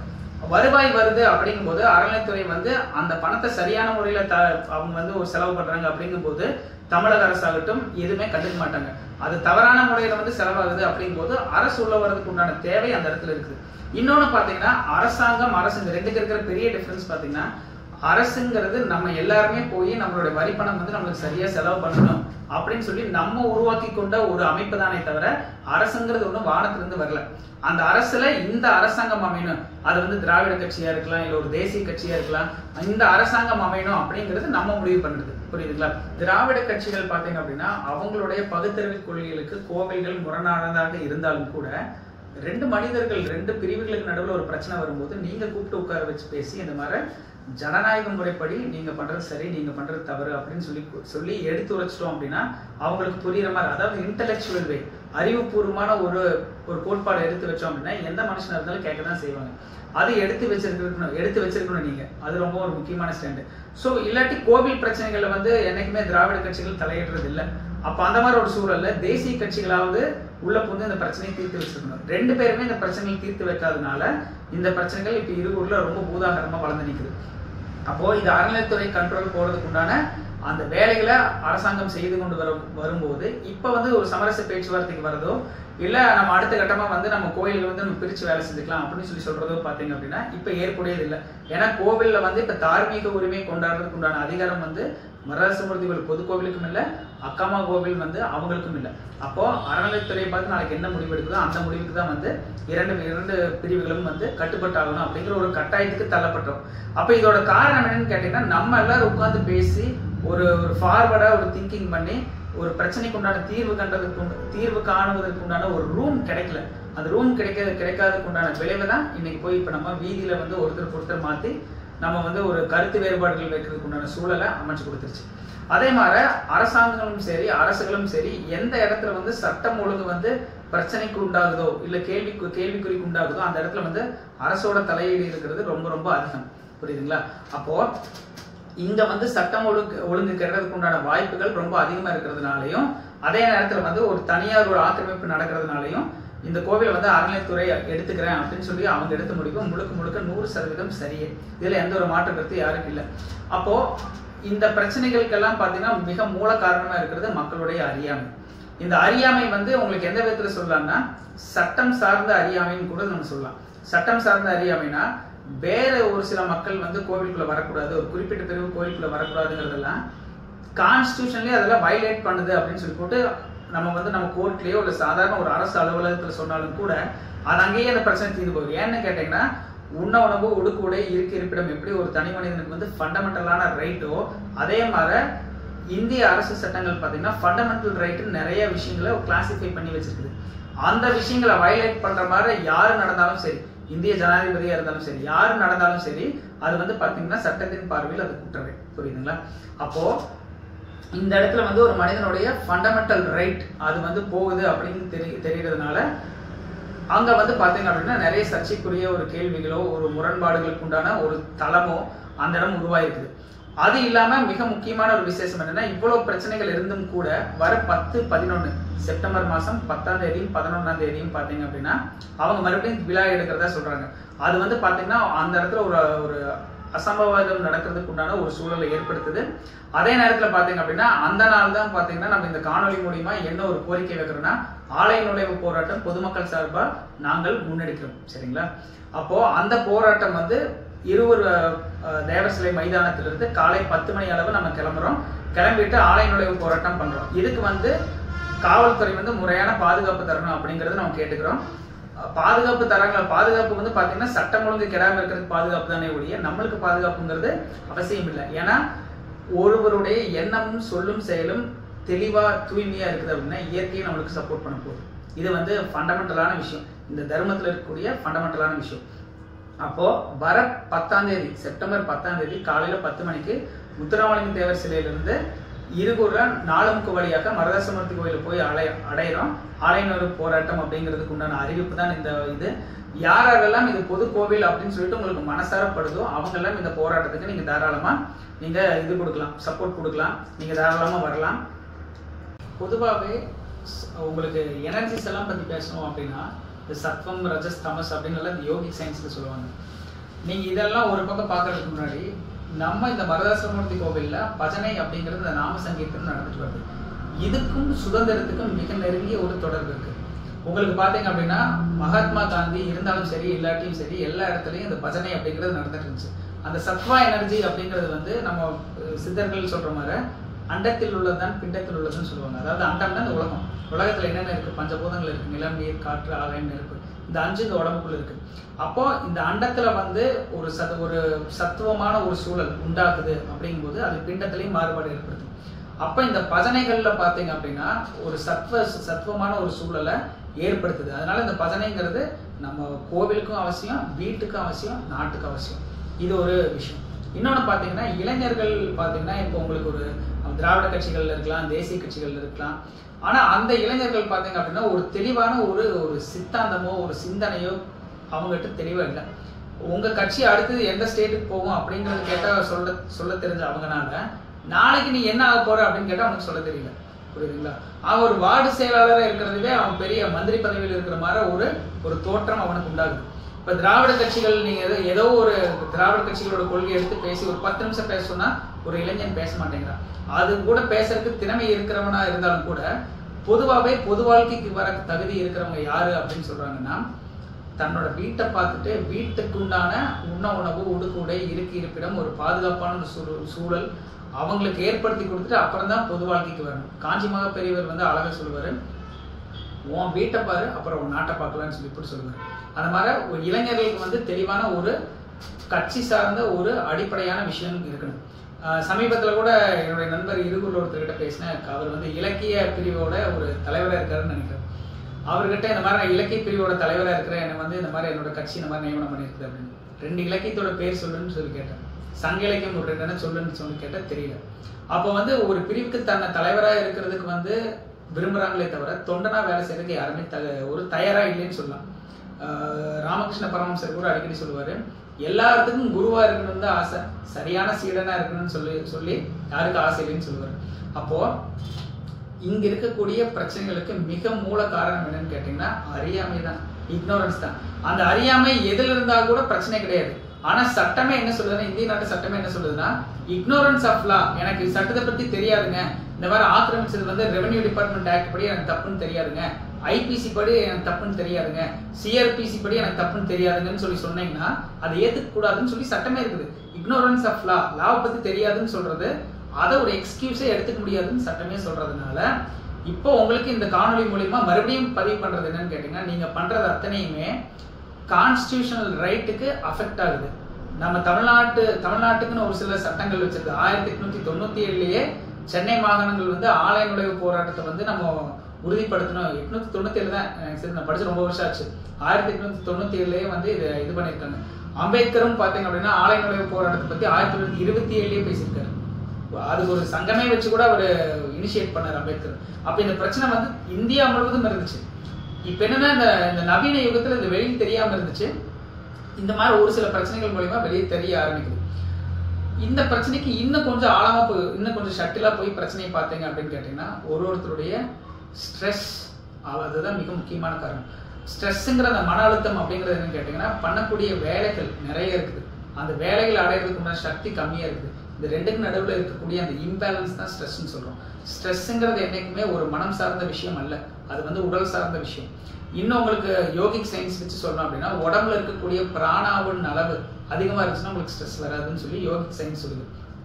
வருவாய் வருது அப்படிங்கும் போது அறநிலைத்துறை வந்து அந்த பணத்தை சரியான முறையில அவங்க வந்து ஒரு செலவு பண்றாங்க அப்படிங்கும் போது தமிழக அரசாகட்டும் எதுவுமே கண்டுக்க மாட்டாங்க. அது தவறான முறையில வந்து செலவாகுது அப்படிங்கும் போது அரசு உள்ள வர்றதுக்கு உண்டான தேவை அந்த இடத்துல இருக்குது. இன்னொன்னு பாத்தீங்கன்னா, அரசாங்கம் அரசு இந்த ரெண்டுக்கு இருக்கிற பெரிய டிஃபரன்ஸ் பாத்தீங்கன்னா, அரசுங்கிறது நம்ம எல்லாருமே போய் நம்மளுடைய வரி பணம் வந்து நம்மளுக்கு சரியா செலவு பண்ணணும் அப்படின்னு சொல்லி நம்ம உருவாக்கி கொண்ட ஒரு அமைப்பு தானே தவிர அரசுங்கிறது ஒன்றும் வானத்திலிருந்து வரல. அந்த அரசுல இந்த அரசாங்கம் அமையணும், அது வந்து திராவிட கட்சியா இருக்கலாம் இல்ல ஒரு தேசிய கட்சியா இருக்கலாம், இந்த அரசாங்கம் அமையணும் அப்படிங்கிறது நம்ம முடிவு பண்ணுறது. புரியுதுங்களா? திராவிட கட்சிகள் பாத்தீங்க அப்படின்னா அவங்களுடைய பகுத்தறிவு கொள்கைகளுக்கு கோவில்கள் முரணானதாக இருந்தாலும் கூட 2 மனிதர்கள் 2 பிரிவுகளுக்கு நடுவில் ஒரு பிரச்சனை வரும்போது நீங்க கூப்பிட்டு உட்கார வச்சு பேசி இந்த மாதிரி ஜனநாயக முறைப்படி நீங்க பண்றது சரி நீங்க பண்றது தவறு அப்படின்னு சொல்லி எடுத்து உரைச்சிட்டோம் அப்படின்னா அவங்களுக்கு புரியுற மாதிரி, அதாவது இன்டெலெக்சுவல் வே அறிவுபூர்வமான ஒரு கோட்பாடு எடுத்து வச்சோம் அப்படின்னா எந்த மனுஷனா இருந்தாலும் கேட்கதான் செய்வாங்க. அது எடுத்து வச்சிருக்கணும் நீங்க, அது ரொம்ப ஒரு முக்கியமான ஸ்டாண்டு. ஸோ இல்லாட்டி கோவில் பிரச்சனைகள்ல வந்து என்னைக்குமே திராவிட கட்சிகள் தலையிடுறது இல்லை. அப்ப அந்த மாதிரி ஒரு சூழல்ல தேசிய கட்சிகளாவது உள்ள புந்து இந்த பிரச்சனையை தீர்த்து வச்சிருக்கணும். 2 பேருமே இந்த பிரச்சனையை தீர்த்து வைக்காதனால இந்த பிரச்சனைகள் இப்ப இருவூர்ல ரொம்ப பூதாகரமா வளர்ந்து நிற்குது. அப்போ இது அறநிலைத்துறை கண்ட்ரோல் போறதுக்கு உண்டான அந்த வேலைகளை அரசாங்கம் செய்து கொண்டு வரும்போது இப்ப வந்து ஒரு சமரச பேச்சுவார்த்தைக்கு வரதோ இல்ல நம்ம அடுத்த கட்டமா வந்து நம்ம கோயில்கள் வந்து நம்ம பிரிச்சு வேலை செஞ்சுக்கலாம் அப்படின்னு சொல்றதோ பாத்தீங்க அப்படின்னா இப்ப ஏற்புடையது இல்லை. ஏன்னா கோவில்ல வந்து இப்ப தார்மீக உரிமை கொண்டாடுறதுக்கு உண்டான அதிகாரம் வந்து மராசமூர்த்தி கோவில் பொது கோவிலுக்கும் இல்லை, அக்காமா கோவில் வந்து அவங்களுக்கும் இல்லை. அப்போ அறநிலைத்துறையை பார்த்து நாளைக்கு என்ன முடிவு எடுக்குதோ அந்த முடிவுக்கு தான் வந்து இரண்டு பிரிவுகளும் வந்து கட்டுப்பட்டாகணும் அப்படிங்கிற ஒரு கட்டாயத்துக்கு தள்ளப்பட்டோம். அப்ப இதோட காரணம் என்னன்னு கேட்டீங்கன்னா, நம்ம எல்லாரும் உட்கார்ந்து பேசி ஒரு ஃபார்வர்டா ஒரு திங்கிங் பண்ணி ஒரு பிரச்சனைக்கு உண்டான தீர்வு காணுவதற்கு உண்டான ஒரு ரூம் கிடைக்கல. அந்த ரூம் கிடைக்காததுக்கு உண்டான விளைவு தான் இன்னைக்கு போய் இப்ப நம்ம வீதியில வந்து ஒருத்தர் மாத்தி நம்ம வந்து ஒரு கருத்து வேறுபாடுகள் வைக்கிறதுக்கு உண்டான சூழலை அமைச்சு கொடுத்துருச்சு. அதே மாதிரி அரசாங்கங்களும் சரி அரசுகளும் சரி எந்த இடத்துல வந்து சட்டம் ஒழுங்கு வந்து பிரச்சனைக்கு உண்டாகுதோ இல்ல கேள்விக்குறிக்கு உண்டாகுதோ அந்த இடத்துல வந்து அரசோட தலையீடு இருக்கிறது ரொம்ப ரொம்ப அதிகம். புரியுதுங்களா? அப்போ இங்க வந்து சட்டம் ஒழுங்கு கெடுறதுக்கு உண்டான வாய்ப்புகள் ரொம்ப அதிகமா இருக்கிறதுனாலையும் அதே நேரத்துல வந்து ஒரு தனியார் ஒரு ஆக்கிரமிப்பு நடக்கிறதுனாலையும் இந்த கோவிலை வந்து அறநிலைத்துறை எடுத்துக்கிறேன் அப்படின்னு சொல்லி அவங்க எடுத்த முடிவு முழுக்க முழுக்க 100% சரியே. இதுல எந்த ஒரு மாற்று கருத்து யாருக்கு இல்லை. அப்போ இந்த பிரச்சனைகளுக்கெல்லாம் பாத்தீங்கன்னா மிக மூல காரணமா இருக்கிறது மக்களுடைய அறியாமை. இந்த அறியாமை வந்து உங்களுக்கு எந்த விதத்துல சொல்லலாம்னா சட்டம் சார்ந்த அறியாமைன்னு கூட நம்ம சொல்லலாம். சட்டம் சார்ந்த அறியாமைனா வேற ஒரு சில மக்கள் வந்து கோவிலுக்குள்ள வரக்கூடாது, ஒரு குறிப்பிட்ட பிரிவு கோவிலுக்குள்ள வரக்கூடாதுங்கிறதெல்லாம் கான்ஸ்டிடியூஷன்லயே அதெல்லாம் வயலேட் பண்ணுது அப்படின்னு சொல்லி போட்டு நம்ம வந்து நம்ம கோர்ட்லயோ இல்ல சாதாரண ஒரு அரசு அலுவலகத்துல சொன்னாலும் கூட அது அங்கேயே அந்த பிரச்சனை தீர்ந்து போகுது. ஏன்னு கேட்டீங்கன்னா உண்ண உணவு உடுக்கு உடை இருக்க இருப்பிடம் எப்படி ஒரு தனி மனிதனுக்கு வந்து ஃபண்டமெண்டலான ரைட்டோ அதே மாதிரி இந்திய அரசு சட்டங்கள் பாத்தீங்கன்னா ஃபண்டமெண்டல் ரைட்டு நிறைய விஷயங்களை கிளாசிஃபை பண்ணி வச்சிருக்குது. அந்த விஷயங்களை வயலேட் பண்ற மாதிரி யாரு நடந்தாலும் சரி, இந்திய ஜனாதிபதியா இருந்தாலும் சரி, யாரு நடந்தாலும் சரி, அது வந்து பாத்தீங்கன்னா சட்டத்தின் பார்வையில் அது குற்றவை. புரியுதுங்களா? அப்போ இந்த இடத்துல வந்து ஒரு மனிதனுடைய ஃபண்டமெண்டல் ரைட் அது வந்து போகுது அப்படின்னு தெரியறதுனால அங்க வந்து பாத்தீங்க அப்படின்னா நிறைய சர்ச்சைக்குரிய ஒரு கேள்விகளோ ஒரு முரண்பாடுகளுக்கு உண்டான ஒரு தளமோ அந்த இடம் உருவாயிருக்குது. அது இல்லாம மிக முக்கியமான ஒரு விசேஷம் என்னன்னா இவ்வளவு பிரச்சனைகள் இருந்தும் கூட வர 10-11 செப்டம்பர் மாசம் 10ஆம் தேதியும் 11ஆம் தேதியும் பாத்தீங்க அப்படின்னா அவங்க மறுபடியும் விழா எடுக்கிறதா சொல்றாங்க. அது வந்து பாத்தீங்கன்னா அந்த இடத்துல ஒரு அசம்பாவிதம் நடக்கிறதுக்கு உண்டான ஒரு சூழலை ஏற்படுத்துது. அதே நேரத்துல பாத்தீங்க அப்படின்னா அந்த நாள் தான் பாத்தீங்கன்னா நம்ம இந்த காணொலி மூலியமா என்ன ஒரு கோரிக்கை வைக்கிறோம்னா ஆலய நுழைவு போராட்டம் பொதுமக்கள் சார்பா நாங்கள் முன்னெடுக்கிறோம். சரிங்களா? அப்போ அந்த போராட்டம் வந்து இருவர் தேவர் சிலை மைதானத்திலிருந்து காலை 10 மணி அளவு நம்ம கிளம்புறோம். கிளம்பிட்டு ஆலய நுழைவு போராட்டம் பண்றோம். இதுக்கு வந்து காவல்துறை வந்து முறையான பாதுகாப்பு தரணும் அப்படிங்கறது நம்ம கேட்டுக்கிறோம். பாதுகாப்பு தராங்க. பாதுகாப்பு வந்து பாத்தீங்கன்னா சட்டம் ஒழுங்கு கெடாம இருக்கிறதுக்கு பாதுகாப்பு தானே ஒழிய நம்மளுக்கு பாதுகாப்புங்கிறது அவசியம் இல்லை. ஏன்னா ஒருவருடைய எண்ணமும் சொல்லும் செயலும் தெளிவா தூய்மையா இருக்குது அப்படின்னா இயற்கையை நம்மளுக்கு சப்போர்ட் பண்ண போகுது. இது வந்து ஃபண்டமெண்டலான விஷயம், இந்த தர்மத்துல இருக்கக்கூடிய ஃபண்டமெண்டலான விஷயம். அப்போ வர 10ஆம் தேதி செப்டம்பர் 10ஆம் தேதி காலையில 10 மணிக்கு முத்துராமலிங்க தேவர் சிலையிலிருந்து இருகூர்ல 4 முக்கு வழியாக மருதாசமூர்த்தி கோயில போய் அடையிறோம். ஆலய போராட்டம் அப்படிங்கிறதுக்கு உண்டான அறிவிப்பு தான் இந்த இது. யாரெல்லாம் இது பொது கோவில் அப்படின்னு சொல்லிட்டு உங்களுக்கு மனசாரப்படுதோ அவங்க எல்லாம் இந்த போராட்டத்துக்கு நீங்க தாராளமா நீங்க இது கொடுக்கலாம், சப்போர்ட் கொடுக்கலாம், நீங்க தாராளமா வரலாம். பொதுவாகவே உங்களுக்கு எனர்ஜிஸ் எல்லாம் பத்தி பேசணும் அப்படின்னா இந்த சத்வம் ரஜஸ் தமஸ் அப்படின்னு இந்த யோகிக் சயின்ஸ்ல சொல்லுவாங்க. நீங்க இதெல்லாம் ஒரு பக்கம் பாக்குறதுக்கு முன்னாடி நம்ம இந்த மருதாசமூர்த்தி கோவில்ல பஜனை அப்படிங்கிறது இந்த நாம சங்கீர்த்தனம் நடந்துட்டு வருது. இதுக்கும் சுதந்திரத்துக்கும் மிக நெருங்கிய ஒரு தொடர்பு இருக்கு. உங்களுக்கு பாத்தீங்க அப்படின்னா மகாத்மா காந்தி இருந்தாலும் சரி இல்லாட்டியும் சரி எல்லா இடத்துலயும் இந்த பஜனை அப்படிங்கிறது நடந்துட்டு இருந்துச்சு. அந்த சத்வா எனர்ஜி அப்படிங்கிறது வந்து நம்ம சித்தர்கள் சொல்ற மாதிரி அண்டத்தில் உள்ளதுதான் பிண்டத்தில் உள்ளதுன்னு சொல்லுவாங்க. அதாவது அண்டம்னா இந்த உலகம், உலகத்துல என்னென்ன இருக்கு, பஞ்சபூதங்கள் இருக்கு, நிலம் நீர் காற்று ஆகாயம் நெருப்பு, இந்த 5 இந்த உடம்புக்குள்ள இருக்கு. அப்போ இந்த அண்டத்துல வந்து ஒரு சத்துவமான ஒரு சூழல் உண்டாக்குது அப்படிங்கும்போது அது பிண்டத்திலையும் மாறுபாடு ஏற்படுத்தும். அப்ப இந்த பஜனைகள்ல பாத்தீங்க அப்படின்னா ஒரு சத்துவமான ஒரு சூழலை ஏற்படுத்துது. அதனால இந்த பஜனைங்கிறது நம்ம கோவிலுக்கும் அவசியம், வீட்டுக்கும் அவசியம், நாட்டுக்கு அவசியம். இது ஒரு விஷயம். இன்னொன்னு பாத்தீங்கன்னா இளைஞர்கள் பாத்தீங்கன்னா இப்போ உங்களுக்கு ஒரு திராவிட கட்சிகள்ல இருக்கலாம், தேசிய கட்சிகள்ல இருக்கலாம். ஆனா அந்த இளைஞர்கள் பாத்தீங்க அப்படின்னா ஒரு தெளிவான ஒரு சித்தாந்தமோ ஒரு சிந்தனையோ அவங்ககிட்ட தெளிவா இல்லை. உங்க கட்சி அடுத்தது எந்த ஸ்டேட்டுக்கு போகும் அப்படிங்கறது கேட்டா சொல்ல தெரிஞ்ச அவங்கனால நாளைக்கு நீ என்ன ஆக போற அப்படின்னு கேட்டா அவனுக்கு சொல்ல தெரியல. புரியுதுங்களா? அவன் ஒரு வார்டு செயலாளராக இருக்கிறதுவே அவன் பெரிய மந்திரி பதவியில் இருக்கிற மாதிரி ஒரு தோற்றம் அவனுக்கு உண்டாகுது. இப்ப திராவிட கட்சிகள் நீங்க ஏதோ ஒரு திராவிட கட்சிகளோட கொள்கை எடுத்து பேசி ஒரு 10 நிமிஷம் பேச சொன்னா ஒரு இளைஞன் பேச மாட்டேங்கிறான். அது கூட பேசுறதுக்கு திறமை இருக்கிறவனா இருந்தாலும் கூட பொதுவாகவே பொது வாழ்க்கைக்கு வர தகுதி இருக்கிறவங்க யாரு அப்படின்னு சொல்றாங்கன்னா தன்னோட வீட்டை பார்த்துட்டு வீட்டுக்கு உண்டான உண்ண உணவு உடுக்கு உடை இருப்பிடம் ஒரு பாதுகாப்பான சூழல் அவங்களுக்கு ஏற்படுத்தி கொடுத்துட்டு அப்புறம் தான் பொது வாழ்க்கைக்கு வரணும். காஞ்சி மகா பெரியவர் வந்து அழகா சொல்லுவாரு, உன் வீட்டை பாரு அப்புறம் உன் நாட்டை பார்க்கலான்னு சொல்லி இப்படி சொல்லுவாரு. அந்த மாதிரி ஒரு இளைஞர்களுக்கு வந்து தெளிவான ஒரு கட்சி சார்ந்த ஒரு அடிப்படையான விஷயம் இருக்கணும். சமீபத்துல கூட என்னுடைய நண்பர் இருகூர்ல ஒருத்தர்கிட்ட பேசினேன். அவர் வந்து இலக்கிய பிரிவோட ஒரு தலைவராக இருக்காருன்னு நினைக்கிறேன். அவர்கிட்ட இந்த மாதிரி நான் இலக்கிய பிரிவோட தலைவராக இருக்கிறேன், என்னை வந்து இந்த மாதிரி என்னோட கட்சி இந்த மாதிரி நியமனம் பண்ணியிருக்குது அப்படின்னு 2 இலக்கியத்தோட பேர் சொல்லுன்னு சொல்லி கேட்டேன். சங்க இலக்கியம் ஒரு 2 என்ன சொல்லுன்னு சொல்லி கேட்டால் தெரியல. அப்போ வந்து ஒரு பிரிவுக்கு தன்னை தலைவராக இருக்கிறதுக்கு வந்து விரும்புறாங்களே தவிர தொண்டனா வேலை செய்யறதுக்கு யாருமே ஒரு தயாரா இல்லைன்னு சொல்லலாம். ராமகிருஷ்ண பரமஹம்சர் கூட அடிக்கடி சொல்லுவாரு, எல்லாத்துக்கும் குருவா இருக்கணும்னு தான் ஆசை, சரியான சீடனா இருக்கணும்னு சொல்லி யாருக்கு ஆசை இல்லைன்னு சொல்லுவாரு. அப்போ இங்க இருக்கக்கூடிய பிரச்சனைகளுக்கு மிக மூல காரணம் என்னன்னு கேட்டீங்கன்னா அறியாமை தான், இக்னோரன்ஸ் தான். அந்த அறியாமை எதுல இருந்தா கூட பிரச்சனை கிடையாது. ஆனா சட்டமே என்ன சொல்லுதுன்னா, இந்திய நாட்டு சட்டமே என்ன சொல்லுதுன்னா, இக்னோரன்ஸ் ஆஃப் லா, எனக்கு சட்டத்தை பத்தி தெரியாதுங்க, இந்த மாதிரி ஆக்கிரமிச்சது வந்து ரெவென்யூ டிபார்ட்மெண்ட் ஆக்ட் படி எனக்கு தப்புன்னு தெரியாதுங்க, ஐபிசி படி எனக்கு தப்புன்னு தெரியாதுங்க, சிஆர்பிசி படி எனக்கு தப்புன்னு தெரியாதுங்கன்னு சொல்லி சொன்னீங்கன்னா அதை ஏத்துக்க கூடாதுன்னு சொல்லி சட்டமே இருக்குது. இக்னோரன்ஸ் ஆஃப் லா, லாவை பத்தி தெரியாதுன்னு சொல்றது அதை ஒரு எக்ஸ்கியூஸே எடுத்துக்க முடியாதுன்னு சட்டமே சொல்றதுனால, இப்போ உங்களுக்கு இந்த காணொலி மூலியமா மறுபடியும் பதிவு பண்றது என்னன்னு கேட்டீங்கன்னா, நீங்க பண்றது அத்தனையுமே கான்ஸ்டிடியூஷனல் ரைட்டுக்கு அஃபெக்ட் ஆகுது. நம்ம தமிழ்நாட்டுக்குன்னு ஒரு சில சட்டங்கள் வச்சிருக்கு. 1897லயே சென்னை மாகாணங்கள் வந்து ஆலய நுழைவு போராட்டத்தை வந்து நம்ம உறுதிப்படுத்தணும். 897 தான், சரி நான் படிச்சு ரொம்ப வருஷம் ஆச்சு. 1897லயே வந்து இது பண்ணியிருக்காங்க. அம்பேத்கரும் பாத்தீங்க அப்படின்னா ஆலய நுழைவு போராட்டத்தை பத்தி 1927லயே பேசியிருக்காரு. அதுக்கு ஒரு சங்கமே வச்சு கூட அவர் இனிஷியேட் பண்ணார் அம்பேத்கர். அப்ப இந்த பிரச்சனை வந்து இந்தியா முழுவதும் இருந்துச்சு. இப்ப என்னன்னா, இந்த நவீன யுகத்துல இது வெளியே தெரியாம இருந்துச்சு. இந்த மாதிரி ஒரு சில பிரச்சனைகள் மூலமா வெளியே தெரிய ஆரம்பிக்குது. இந்த பிரச்சனைக்கு இன்னும் கொஞ்சம் ஆழமா போய், இன்னும் கொஞ்சம் ஷட்டிலா போய் பிரச்சனையை பார்த்தீங்க அப்படின்னு கேட்டீங்கன்னா, ஒருத்தருடைய ஸ்ட்ரெஸ், அதுதான் மிக முக்கியமான காரணம். ஸ்ட்ரெஸ்ங்கிற அந்த மன அழுத்தம் அப்படிங்கிறது என்னன்னு கேட்டீங்கன்னா, பண்ணக்கூடிய வேலைகள் நிறைய இருக்குது, அந்த வேலைகள் அடையிறதுக்கு சக்தி கம்மியா இருக்குது. இந்த ரெண்டுக்கு நடுவில் இருக்கக்கூடிய அந்த இம்பேலன்ஸ் தான் ஸ்ட்ரெஸ்ன்னு சொல்றோம். ஸ்ட்ரெஸ்ங்கிறது என்னைக்குமே ஒரு மனம் சார்ந்த விஷயம் அல்ல, அது வந்து உடல் சார்ந்த விஷயம். இன்னும் உங்களுக்கு யோகிக் சயின்ஸ் வச்சு சொல்லணும் அப்படின்னா, உடம்புல இருக்கக்கூடிய பிராணாவின் அளவு அதிகமா இருந்துச்சுன்னா உங்களுக்கு ஸ்ட்ரெஸ் வராதுன்னு சொல்லி யோகிக் சயின்ஸ் சொல்லுது.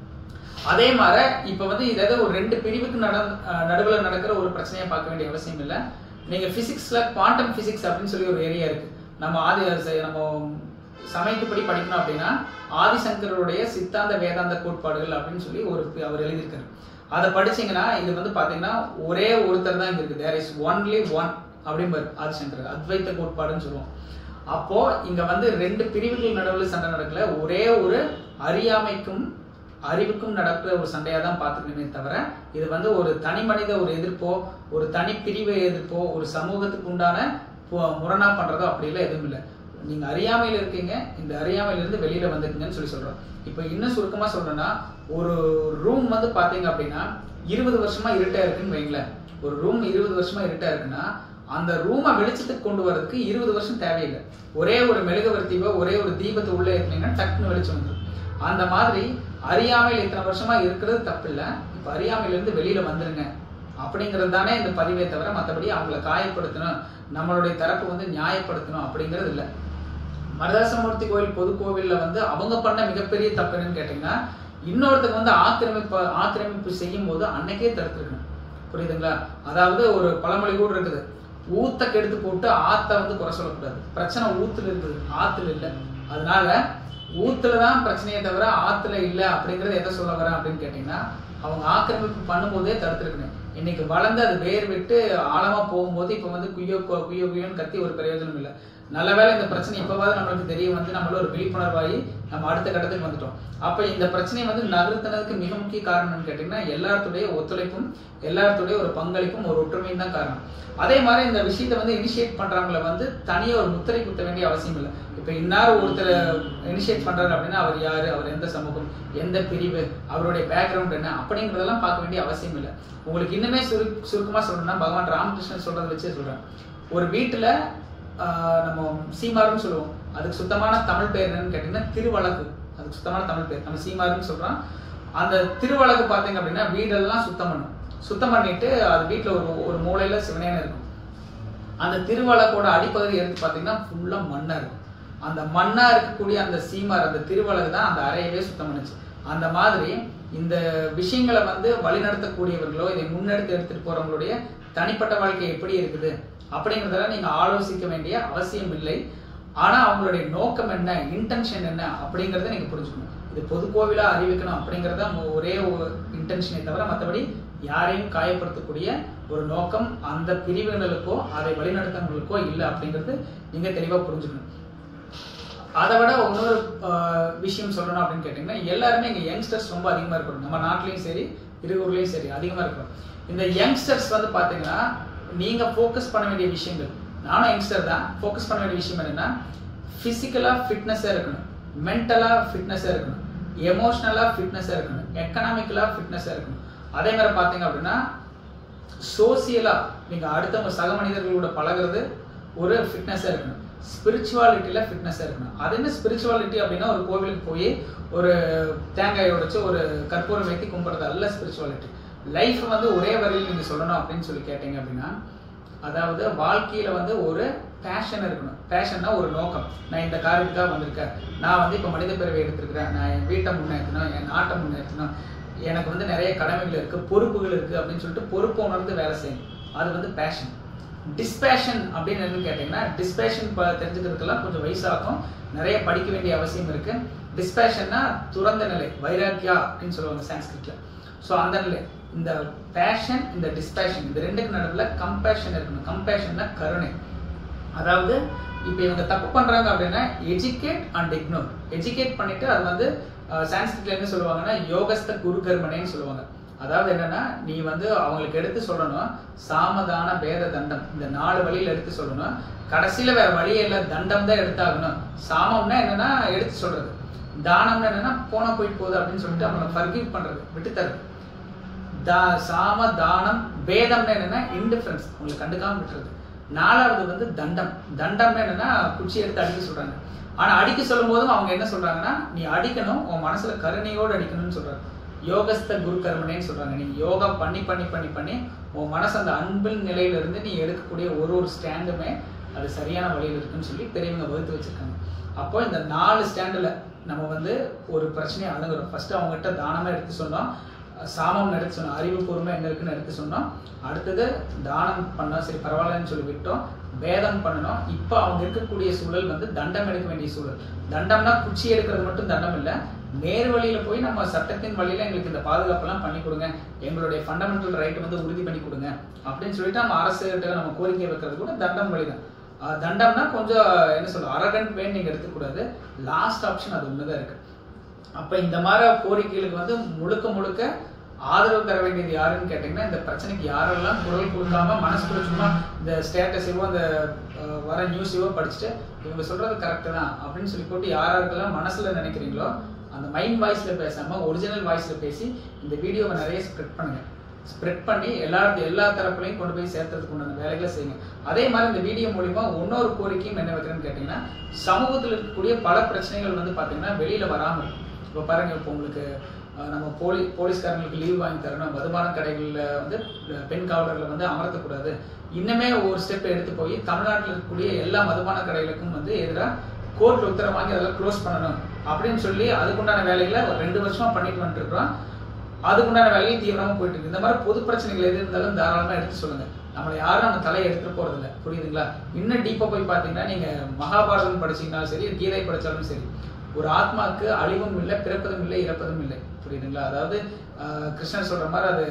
அதே மாதிரி இப்ப வந்து இதாவது ஒரு ரெண்டு பிரிவுக்கு நடுவில் நடக்கிற ஒரு பிரச்சனையை பார்க்க வேண்டிய அவசியம் இல்லை. நீங்க பிசிக்ஸ்ல குவாண்டம் பிசிக்ஸ் அப்படின்னு சொல்லி ஒரு ஏரியா இருக்கு. நம்ம சமயத்துப்படி படிக்கணும் அப்படின்னா ஆதிசங்கருடைய சித்தாந்த வேதாந்த கோட்பாடுகள் அப்படின்னு சொல்லி அவர் எழுதியிருக்காரு. அதை படிச்சீங்கன்னா இது வந்து பாத்தீங்கன்னா ஒரே ஒருத்தர் தான் இங்க இருக்கு. தேர் இஸ் ஒன்லி ஒன் அப்படிம்பாரு ஆதிசங்கர், அத்வைத்த கோட்பாடுன்னு சொல்லுவோம். அப்போ இங்க வந்து ரெண்டு பிரிவுகள் நடுவில் சண்டை நடக்கல, ஒரே ஒரு அறியாமைக்கும் அறிவுக்கும் நடக்கிற ஒரு சண்டையா தான் பார்த்துக்கணுமே தவிர, இது வந்து ஒரு தனி மனித ஒரு எதிர்ப்போ, ஒரு தனி பிரிவை எதிர்ப்போ, ஒரு சமூகத்துக்கு உண்டான முரணா பண்றதோ அப்படிலாம் எதுவும் இல்லை. நீங்க அறியாமையில இருக்கீங்க, இந்த அறியாமையில இருந்து வெளியில வந்துருக்கீங்கன்னு சொல்லி சொல்றோம். இப்ப இன்னும் சுருக்கமா சொல்றேன்னா, ஒரு ரூம் வந்து பாத்தீங்க அப்படின்னா 20 வருஷமா இருட்டா இருக்குன்னு வைங்களேன். ஒரு ரூம் 20 வருஷமா இருட்டா இருக்குன்னா அந்த ரூமை வெளிச்சத்துக்கு கொண்டு வரதுக்கு 20 வருஷம் தேவையில்லை. ஒரே ஒரு மெழுகுவர்த்தியோ ஒரே ஒரு தீபத்தை உள்ள ஏற்றினீங்கன்னா டக்குன்னு வெளிச்சம் வந்துடும். அந்த மாதிரி அறியாமையில் இத்தனை வருஷமா இருக்கிறது தப்பு இல்லை, இப்ப அறியாமையில இருந்து வெளியில வந்துருங்க அப்படிங்கிறது தானே இந்த பதிவை தவிர, மற்றபடி அவங்களை காயப்படுத்தணும், நம்மளுடைய தரப்பு வந்து நியாயப்படுத்தணும் அப்படிங்கிறது இல்லை. மருதாசமூர்த்தி கோயில் பொது கோவில்ல வந்து அவங்க பண்ண மிகப்பெரிய தப்பு என்னன்னு கேட்டீங்கன்னா, இன்னொருத்தருக்கு வந்து ஆக்கிரமிப்பு செய்யும் போது அன்னைக்கே தடுத்துருக்கணும். புரியுதுங்களா? அதாவது ஒரு பழமொழி கூட இருக்குது, ஊத்த கெடுத்து போட்டு ஆத்த வந்து குறை சொல்லக்கூடாது. பிரச்சனை ஊத்துல இருக்குது, ஆத்துல இல்லை. அதனால ஊத்துலதான் பிரச்சனையை தவிர ஆத்துல இல்லை அப்படிங்கறது எதை சொல்ல வரேன் அப்படின்னு கேட்டீங்கன்னா, அவங்க ஆக்கிரமிப்பு பண்ணும்போதே தடுத்துருக்கணும். இன்னைக்கு வளர்ந்து அது வேர் விட்டு ஆழமா போகும்போது இப்ப வந்து குய்யோ குய்யோன்னு கத்தி ஒரு பிரயோஜனம் இல்லை. நல்ல வேலை இந்த பிரச்சனை இப்பவாது நம்மளுக்கு தெரிய வந்து நம்மள ஒரு விழிப்புணர்வாகி நம்ம அடுத்த கட்டத்துக்கு வந்துட்டோம். அப்ப இந்த பிரச்சனையை வந்து நகர்த்தினதுக்கு மிக முக்கிய காரணம்னு கேட்டீங்கன்னா, எல்லாத்துடைய ஒத்துழைப்பும், எல்லாத்துடைய ஒரு பங்களிப்பும், ஒரு ஒற்றுமையும் தான் காரணம். அதே மாதிரி இந்த விஷயத்தை வந்து இனிஷியேட் பண்றவங்களை வந்து தனியா ஒரு முத்திரை குத்த வேண்டிய அவசியம் இல்லை. இப்ப இன்னாரும் ஒருத்தர் இனிஷியேட் பண்றாரு அப்படின்னா அவர் யாரு, அவர் எந்த சமூகம், எந்த பிரிவு, அவருடைய பேக்ரவுண்ட் என்ன அப்படிங்கறதெல்லாம் பார்க்க வேண்டிய அவசியம் இல்லை. உங்களுக்கு இன்னுமே சுருக்கமா சொல்லணும்னா, பகவான் ராமகிருஷ்ணன் சொல்றதை வச்சே சொல்றேன். ஒரு வீட்டுல நம்ம சீமாருன்னு சொல்லுவோம், அதுக்கு சுத்தமான தமிழ் பேர் என்னன்னு கேட்டீங்கன்னா திருவழகு. அதுக்கு சுத்தமான தமிழ் பேர் நம்ம சீமாருன்னு சொல்றோம். அந்த திருவழகு பாத்தீங்க அப்படின்னா வீடெல்லாம் சுத்தம் பண்ணிட்டு அது வீட்டுல ஒரு மூலையில சிவனேன்னு இருக்கும். அந்த திருவழகோட அடிப்பகுதி எடுத்து பாத்தீங்கன்னா ஃபுல்லா மண்ணா இருக்கும். அந்த மண்ணா இருக்கக்கூடிய அந்த சீமார், அந்த திருவழகு தான் அந்த அறையவே சுத்தம் பண்ணுச்சு. அந்த மாதிரி இந்த விஷயங்களை வந்து வழிநடத்தக்கூடியவர்களோ இதை முன்னெடுத்து எடுத்துட்டு போறவங்களுடைய தனிப்பட்ட வாழ்க்கை எப்படி இருக்குது அப்படிங்கிறதெல்லாம் நீங்க ஆலோசிக்க வேண்டிய அவசியம் இல்லை. ஆனா அவங்களுடைய நோக்கம் என்ன, இன்டென்ஷன் என்ன அப்படிங்கறத நீங்க புரிஞ்சுக்கணும். இது பொது கோவிலா அறிவிக்கணும் அப்படிங்கறத ஒரே ஒரு இன்டென்ஷனை தவிர மற்றபடி யாரையும் காயப்படுத்தக்கூடிய ஒரு நோக்கம் அந்த பிரிவுகளுக்கோ அதை வழிநடத்தவங்களுக்கோ இல்லை அப்படிங்கிறது நீங்க தெளிவா புரிஞ்சுக்கணும். அதை விட இன்னொரு விஷயம் சொல்லணும் அப்படின்னு கேட்டீங்கன்னா, எல்லாருமே இங்க யங்ஸ்டர்ஸ் ரொம்ப அதிகமா இருக்கணும். நம்ம நாட்டிலையும் சரி இருவூர்லயும் சரி அதிகமா இருக்கணும். இந்த யங்ஸ்டர்ஸ் வந்து பாத்தீங்கன்னா நீங்க ஃபோக்கஸ் பண்ண வேண்டிய விஷயங்கள், நானும் யங்ஸ்டர் தான், ஃபோக்கஸ் பண்ண வேண்டிய விஷயம் என்னன்னா, பிசிக்கலா ஃபிட்னஸா இருக்கணும், மென்டலா ஃபிட்னஸா இருக்கணும், எமோஷனலா ஃபிட்னஸா இருக்கணும், எக்கனாமிக்கலா ஃபிட்னஸா இருக்கணும். அதே மாதிரி பாத்தீங்க அப்படின்னா சோசியலா நீங்க அடுத்தவங்க சக மனிதர்களோட பழகிறது ஒரு ஃபிட்னஸா இருக்கணும். ஸ்பிரிச்சுவாலிட்டியில ஃபிட்னஸா இருக்கணும். அது என்ன ஸ்பிரிச்சுவாலிட்டி அப்படின்னா ஒரு கோவிலுக்கு போய் ஒரு தேங்காயை உடைச்சு ஒரு கற்பூரம் வைத்து கும்பிடுறது அல்ல ஸ்பிரிச்சுவாலிட்டி. லைஃப் வந்து ஒரே வரையில் நீங்க சொல்லணும் அப்படின்னு சொல்லி கேட்டீங்க அப்படின்னா, அதாவது வாழ்க்கையில வந்து ஒரு பேஷன் இருக்கணும். பேஷன்னா ஒரு நோக்கம். நான் இந்த காரியத்துக்காக வந்திருக்கேன், நான் வந்து இப்போ மனித பிறவை எடுத்திருக்கிறேன், நான் என் வீட்டை முன்னேற்றணும், என் நாட்டை முன்னேற்றணும், எனக்கு வந்து நிறைய கடமைகள் இருக்கு, பொறுப்புகள் இருக்கு அப்படின்னு சொல்லிட்டு பொறுப்பு உணர்ந்து வேலை செய்யணும். அது வந்து பேஷன். டிஸ்பேஷன் அப்படின்னு என்னன்னு கேட்டீங்கன்னா, டிஸ்பேஷன் தெரிஞ்சுக்கிறதுக்கெல்லாம் கொஞ்சம் வயசாகும், நிறைய படிக்க வேண்டிய அவசியம் இருக்கு. டிஸ்பேஷன்னா துறந்த நிலை, வைராக்கியா அப்படின்னு சொல்லுவாங்க சான்ஸ்கிரிட்ல. ஸோ அந்த நிலை, இந்த பேஷன் இந்த டிஸ்பேஷன் இந்த ரெண்டுக்கு நடுவில் கம்பேஷன் இருக்கணும். கம்பேஷன்னா கருணை. அதாவது இப்போ இவங்க தப்பு பண்றாங்க அப்படின்னா எஜுகேட் அண்ட் இக்னோர். எஜுகேட் பண்ணிட்டு அது வந்து சான்ஸ்கிரிட்ல என்ன சொல்லுவாங்கன்னா யோகஸ்த குரு கர்மனேன்னு சொல்லுவாங்க. அதாவது என்னன்னா, நீ வந்து அவங்களுக்கு எடுத்து சொல்லணும் சாமதான பேத தண்டம், இந்த 4 வழியில எடுத்து சொல்லணும். கடைசியில வேற வழியே இல்லை, தண்டம் தான் எடுத்தாகணும். சாமம்னா என்னன்னா எடுத்து சொல்றது, தானம்னா என்னன்னா போனா போயிட்டு போகுது அப்படின்னு சொல்லிட்டு அவங்களை ஃபர்கிவ் பண்றது, விட்டு தருது. சாம தானம். பேதம்னா என்னன்னா இன்டிஃபரன்ஸ், உங்களுக்கு கண்டுக்காம விட்டுறது. 4வது வந்து தண்டம். தண்டம்னா என்னன்னா குச்சி எடுத்து அடிக்க சொல்றாங்க. ஆனா அடிக்க சொல்லும் போதும் அவங்க என்ன சொல்றாங்கன்னா, நீ அடிக்கணும், உன் மனசுல கருணையோடு அடிக்கணும்னு சொல்றாங்க. யோகஸ்த குரு கர்மனேன்னு சொல்றாங்க. நீ யோகா பண்ணி பண்ணி பண்ணி பண்ணி உன் மனசு அந்த அன்பின் நிலையில இருந்து நீ எடுக்கக்கூடிய ஒரு ஸ்டாண்டுமே அது சரியான வழியில் இருக்குன்னு சொல்லி பெரியவங்க வகுத்து வச்சிருக்காங்க. அப்போ இந்த 4 ஸ்டாண்டுல நம்ம வந்து ஒரு பிரச்சனையை அணுகிறோம். ஃபர்ஸ்ட் அவங்ககிட்ட தானமா எடுத்து சொன்னோம், சாமம் எடுத்து சொன்னோம், அறிவு பொறுமை என்ன இருக்குன்னு எடுத்து சொன்னோம். அடுத்தது தானம் பண்ணோம், சரி பரவாயில்லன்னு சொல்லி விட்டோம். பேதம் பண்ணணும். இப்போ அவங்க இருக்கக்கூடிய சூழல் வந்து தண்டம் எடுக்க வேண்டிய சூழல். தண்டம்னா குச்சி எடுக்கிறது மட்டும் தண்டம் இல்லை, நேர் வழியில போய் நம்ம சட்டத்தின் வழியில எங்களுக்கு இந்த பாதுகாப்பெல்லாம் பண்ணி கொடுங்க, எங்களுடைய ஃபண்டமெண்டல் ரைட் வந்து உறுதி பண்ணி கொடுங்க அப்படின்னு சொல்லிட்டு நம்ம அரசுகிட்ட நம்ம கோரிக்கை வைக்கிறது கூட தண்டம் வழிதான். தண்டம்னா கொஞ்சம் என்ன சொல்றது, அரகண்ட் வேன் நீங்க எடுத்துக்கூடாது. லாஸ்ட் ஆப்ஷன் அது ஒண்ணுதான் இருக்கு. அப்ப இந்த மாதிரி கோரிக்கைகளுக்கு வந்து முழுக்க முழுக்க ஆதரவு தர வேண்டியது யாருன்னு கேட்டீங்கன்னா, இந்த பிரச்சனைக்கு யாரெல்லாம் குரல் கொடுக்காம மனசுக்குள்ள சும்மா இந்த ஸ்டேட்டஸையோ அந்த வர நியூஸையோ படிச்சுட்டு இவங்க சொல்றது கரெக்டு தான் அப்படின்னு சொல்லி போட்டு யாராருக்கெல்லாம் மனசுல நினைக்கிறீங்களோ அந்த மைண்ட் வாய்ஸ்ல பேசாம ஒரிஜினல் வாய்ஸ்ல பேசி இந்த வீடியோவை நிறைய ஸ்ப்ரெட் பண்ணுங்க. ஸ்ப்ரெட் பண்ணி எல்லா தரப்புலையும் கொண்டு போய் சேர்த்ததுக்கு உண்டான வேலைகளை செய்யுங்க. அதே மாதிரி இந்த வீடியோ மூலியமா இன்னொரு கோரிக்கையும் என்ன வைக்கிறேன்னு கேட்டீங்கன்னா, சமூகத்தில் இருக்கக்கூடிய பல பிரச்சனைகள் வந்து பாத்தீங்கன்னா வெளியில வராமல் இருக்கும். இப்போ பாருங்க, இப்போ உங்களுக்கு நம்ம போலீஸ்காரங்களுக்கு லீவ் வாங்கி தரணும், மதுபான கடைகளில் வந்து பெண் காவலர்களை வந்து அமர்த்தக்கூடாது, இன்னுமே ஒரு ஸ்டெப் எடுத்து போய் தமிழ்நாட்டில் இருக்கக்கூடிய எல்லா மதுபான கடைகளுக்கும் வந்து எதிராக கோர்ட் உத்தரவு வாங்கி அதெல்லாம் க்ளோஸ் பண்ணணும் அப்படின்னு சொல்லி அதுக்குண்டான வேலைகளை ஒரு 2 வருஷமா பண்ணிட்டு வந்துருக்கிறோம். அதுக்குண்டான வேலைகள் தீவிரமா போயிட்டு இருக்கு. இந்த மாதிரி பொது பிரச்சனைகள் எது இருந்தாலும் தாராளமா எடுத்து சொல்லுங்க. நம்மளை யாரும் நம்ம தலையை எடுத்துட்டு போறது இல்லை, புரியுதுங்களா? இன்னும் டீப்பா போய் பாத்தீங்கன்னா, நீங்க மகாபாரதம் படிச்சீங்கன்னாலும் சரி, கீதை படிச்சாலும் சரி, ஒரு ஆத்மாவுக்கு அழிவும் இல்லை, பிறப்பதும் இல்லை, இறப்பதும் இல்லை, புரியுதுங்களா? அதாவது கிருஷ்ணர் சொல்ற மாதிரி அது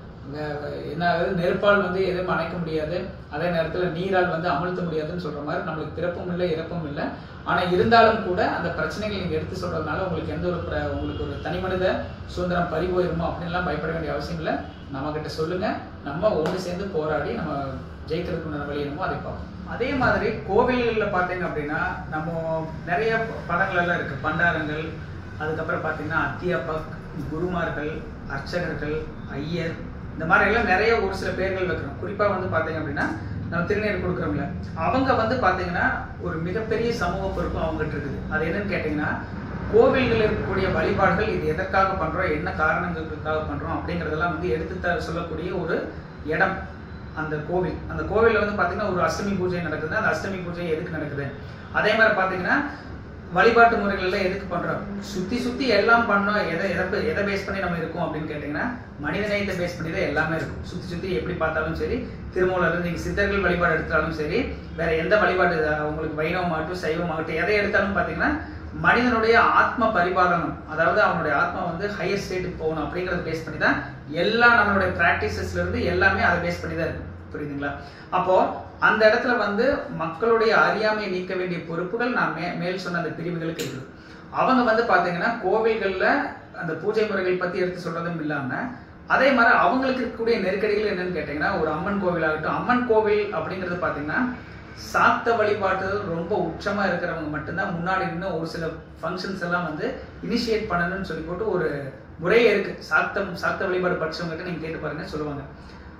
என்ன ஆகுது, நெருப்பால் வந்து எதுவும் அணைக்க முடியாது, அதே நேரத்தில் நீரால் வந்து அமிழ்த்த முடியாதுன்னு சொல்ற மாதிரி நம்மளுக்கு பிறப்பும் இல்லை, இறப்பும் இல்லை. ஆனா இருந்தாலும் கூட அந்த பிரச்சனைகள் நீங்க எடுத்து சொல்றதுனால உங்களுக்கு எந்த ஒரு உங்களுக்கு ஒரு தனி மனித சுதந்திரம் பறிபோயிருமோ அப்படின்லாம் பயப்பட வேண்டிய அவசியம் இல்லை. நம்ம கிட்ட சொல்லுங்க, நம்ம ஒன்று சேர்ந்து போராடி நம்ம ஜெயிக்கிறதுக்கு வழி என்னமோ அதை பார்ப்போம். அதே மாதிரி கோவில்களில் பார்த்தீங்க அப்படின்னா நம்ம நிறைய படங்கள் எல்லாம் இருக்கு, பண்டாரங்கள், அதுக்கப்புறம் பார்த்தீங்கன்னா அத்தியாபக், குருமார்கள், அர்ச்சகர்கள், ஐயர், இந்த மாதிரி எல்லாம் நிறைய ஒரு சில பேர்கள் வைக்கிறோம். குறிப்பா வந்து பாத்தீங்க அப்படின்னா நம்ம திருநீர் கொடுக்குறோம்ல, அவங்க வந்து பாத்தீங்கன்னா ஒரு மிகப்பெரிய சமூக பொறுப்பு அவங்ககிட்ட இருக்குது. அது என்னன்னு கேட்டீங்கன்னா, கோவில்கள் இருக்கக்கூடிய வழிபாடுகள் இது எதற்காக பண்றோம், என்ன காரணங்களுக்காக பண்றோம் அப்படிங்கறதெல்லாம் வந்து எடுத்து சொல்லக்கூடிய ஒரு இடம் அந்த கோவில். அந்த கோவில்ல வந்து பாத்தீங்கன்னா ஒரு அஷ்டமி பூஜை நடக்குது. அந்த அஷ்டமி பூஜை எதுக்கு நடக்குது, அதே மாதிரி பாத்தீங்கன்னா வழிபாட்டு முறைகள்ல எதுக்கு பண்றோம், சுத்தி எல்லாம் பண்ணோம். எதை பேஸ் பண்ணி நம்ம இருக்கோம் அப்படின்னு கேட்டீங்கன்னா, மனித நேயத்தை பேஸ் பண்ணி தான் எல்லாமே இருக்கும். சுத்தி எப்படி பார்த்தாலும் சரி, திருமூலர் இருந்து நீங்க சித்தர்கள் வழிபாடு எடுத்தாலும் சரி, வேற எந்த வழிபாடு உங்களுக்கு வைணவமாகட்டும் சைவமாகட்டும் எதை எடுத்தாலும் பாத்தீங்கன்னா மனிதனுடைய ஆத்ம பரிபாலனம், அதாவது அவனுடைய ஆத்மா வந்து ஹையர் ஸ்டேட்டுக்கு போகணும் அப்படிங்கறத பேஸ் பண்ணி தான் எல்லா நம்மளுடைய பிராக்டிசஸ்ல இருந்து எல்லாமே அதை பேஸ் பண்ணி தான் இருக்கும், புரியுதுங்களா? அப்போ அந்த இடத்துல வந்து மக்களுடைய அறியாமையை நீக்க வேண்டிய பொறுப்புகள் நான் மேல் சொன்ன அந்த பிரிவுகளுக்கு இருக்குது. அவங்க வந்து பாத்தீங்கன்னா கோவில்கள்ல அந்த பூஜை முறைகள் பத்தி எடுத்து சொல்றதும் இல்லாம, அதே மாதிரி அவங்களுக்கு இருக்கக்கூடிய நெருக்கடிகள் என்னன்னு கேட்டீங்கன்னா, ஒரு அம்மன் கோவில் ஆகட்டும், அம்மன் கோவில் அப்படிங்கிறது பாத்தீங்கன்னா சாக்த வழிபாட்டு ரொம்ப உச்சமா இருக்கிறவங்க மட்டும்தான் முன்னாடி இருந்து ஒரு சில ஃபங்க்ஷன்ஸ் எல்லாம் வந்து இனிஷியேட் பண்ணணும்னு சொல்லி போட்டு ஒரு முறையே இருக்கு. சாக்த வழிபாடு படிச்சவங்ககிட்ட நீங்க கேட்டு பாருங்க, சொல்லுவாங்க.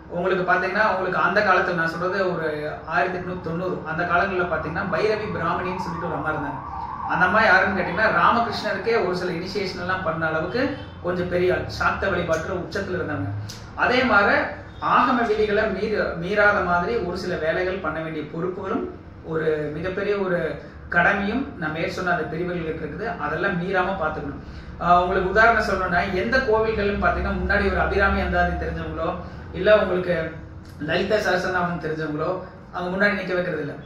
உங்களுக்கு பாத்தீங்கன்னா உங்களுக்கு அந்த காலத்துல நான் சொல்றது ஒரு 1890 அந்த காலங்களில் பாத்தீங்கன்னா பைரவி பிராமணின்னு சொல்லிட்டு ஒரு அம்மா இருந்தாங்க. அந்த அம்மா யாருன்னு கேட்டீங்கன்னா ராமகிருஷ்ணருக்கே ஒரு சில இனிஷியேஷன் எல்லாம் பண்ண அளவுக்கு கொஞ்சம் பெரிய சாக்த வழிபாட்டுல உச்சத்துல இருந்தாங்க. அதே மாதிரி ஆகம விதிகளை மீறாத மாதிரி ஒரு சில வேலைகள் பண்ண வேண்டிய பொறுப்புகளும் ஒரு மிகப்பெரிய ஒரு கடமையும் நான் மேற்சொன்ன அந்த பிரிவுகளுக்கு இருக்குது. அதெல்லாம் மீறாம பாத்துக்கணும். உங்களுக்கு உதாரணம் சொல்லணும்னா எந்த கோவில்களும் பாத்தீங்கன்னா முன்னாடி ஒரு அபிராமி அந்தாதி தெரிஞ்சவங்களோ இல்ல உங்களுக்கு லலிதா சஹஸ்ரநாமம் தெரிஞ்சவங்களோ அவங்க முன்னாடி நிக்க வைக்கிறது இல்லை.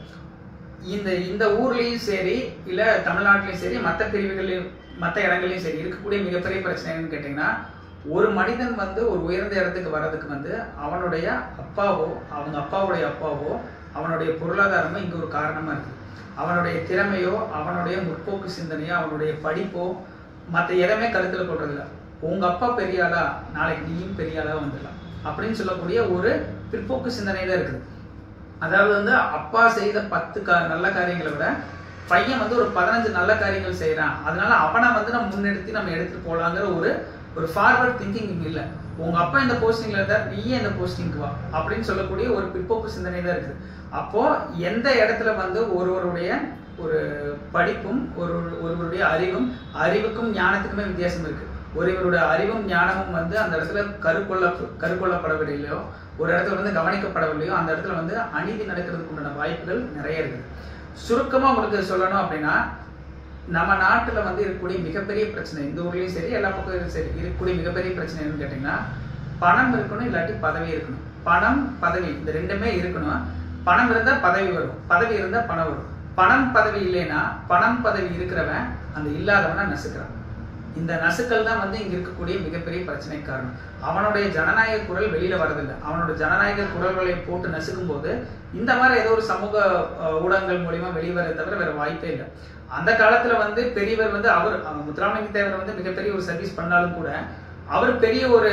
இந்த ஊர்லயும் சரி இல்ல தமிழ்நாட்டிலயும் சரி மற்ற பிரிவுகளையும் மற்ற இடங்களையும் சரி இருக்கக்கூடிய மிகப்பெரிய பிரச்சனை என்னன்னு கேட்டீங்கன்னா, ஒரு மனிதன் வந்து ஒரு உயர்ந்த இடத்துக்கு வர்றதுக்கு வந்து அவனுடைய அப்பாவோ அவங்க அப்பாவுடைய அப்பாவோ அவனுடைய பொருளாதாரமோ இங்க ஒரு காரணமா இருக்கு. அவனுடைய திறமையோ அவனுடைய முற்போக்கு சிந்தனையோ அவனுடைய படிப்போ மற்ற எதுவுமே கருத்துல கொள்றதில்ல. உங்க அப்பா பெரிய ஆளா நாளைக்கு நீயும் பெரிய ஆளா வந்துடலாம் அப்படின்னு சொல்லக்கூடிய ஒரு பிற்போக்கு சிந்தனை தான் இருக்குது. அதாவது வந்து அப்பா செய்த 10 நல்ல காரியங்களை விட பையன் வந்து ஒரு 15 நல்ல காரியங்கள் செய்யறான், அதனால அவனை வந்து நம்ம முன்னெடுத்து நம்ம எடுத்துட்டு போலாங்கிற ஒரு ஃபார்வர்ட் திங்கிங் இல்லை. உங்க அப்பா இந்த போஸ்டிங்ல இருந்தா நீயே இந்த போஸ்டிங்க்கு வா அப்படின்னு சொல்லக்கூடிய ஒரு பிற்போக்கு சிந்தனை தான் இருக்குது. அப்போ எந்த இடத்துல வந்து ஒருவருடைய ஒரு படிப்பும் ஒருவருடைய அறிவுக்கும் ஞானத்துக்குமே வித்தியாசம் இருக்கு. ஒருவருடைய அறிவும் ஞானமும் வந்து அந்த இடத்துல கருக்கொள்ளப்படவில்லையோ ஒரு இடத்துல வந்து கவனிக்கப்படவில்லையோ அந்த இடத்துல வந்து அநீதி நடக்கிறதுக்கு உண்டான வாய்ப்புகள் நிறைய இருக்கு. சுருக்கமா உங்களுக்கு சொல்லணும் அப்படின்னா, நம்ம நாட்டுல வந்து இருக்கக்கூடிய மிகப்பெரிய பிரச்சனை இந்த ஊர்லயும் சரி எல்லா பக்கம் சரி இருக்கக்கூடிய மிகப்பெரிய பிரச்சனை என்னன்னு கேட்டீங்கன்னா, பணம் இருக்கணும் இல்லாட்டி பதவி இருக்கணும். பணம் பதவி இந்த ரெண்டுமே இருக்கணும். பணம் இருந்தா பதவி வரும், பதவி இருந்தா பணம் வரும். பணம் பதவி இல்லைன்னா பணம் பதவி இருக்கிறவன் அந்த இல்லாதவனா நசுக்கிறான். இந்த நசுக்கள் தான் வந்து இங்க இருக்கக்கூடிய மிகப்பெரிய பிரச்சனைக்கு காரணம். அவனுடைய ஜனநாயக குரல் வெளியில வரதில்லை. அவனோட ஜனநாயக குரல்களை போட்டு நசுக்கும் போது இந்த மாதிரி ஏதோ ஒரு சமூக ஊடகங்கள் மூலியமா வெளிவர தவிர வேற வாய்ப்பே இல்லை. அந்த காலத்துல வந்து பெரியவர் வந்து அவர் முத்துராமலிங்க தேவர் வந்து மிகப்பெரிய ஒரு சர்வீஸ் பண்ணாலும் கூட அவர் பெரிய ஒரு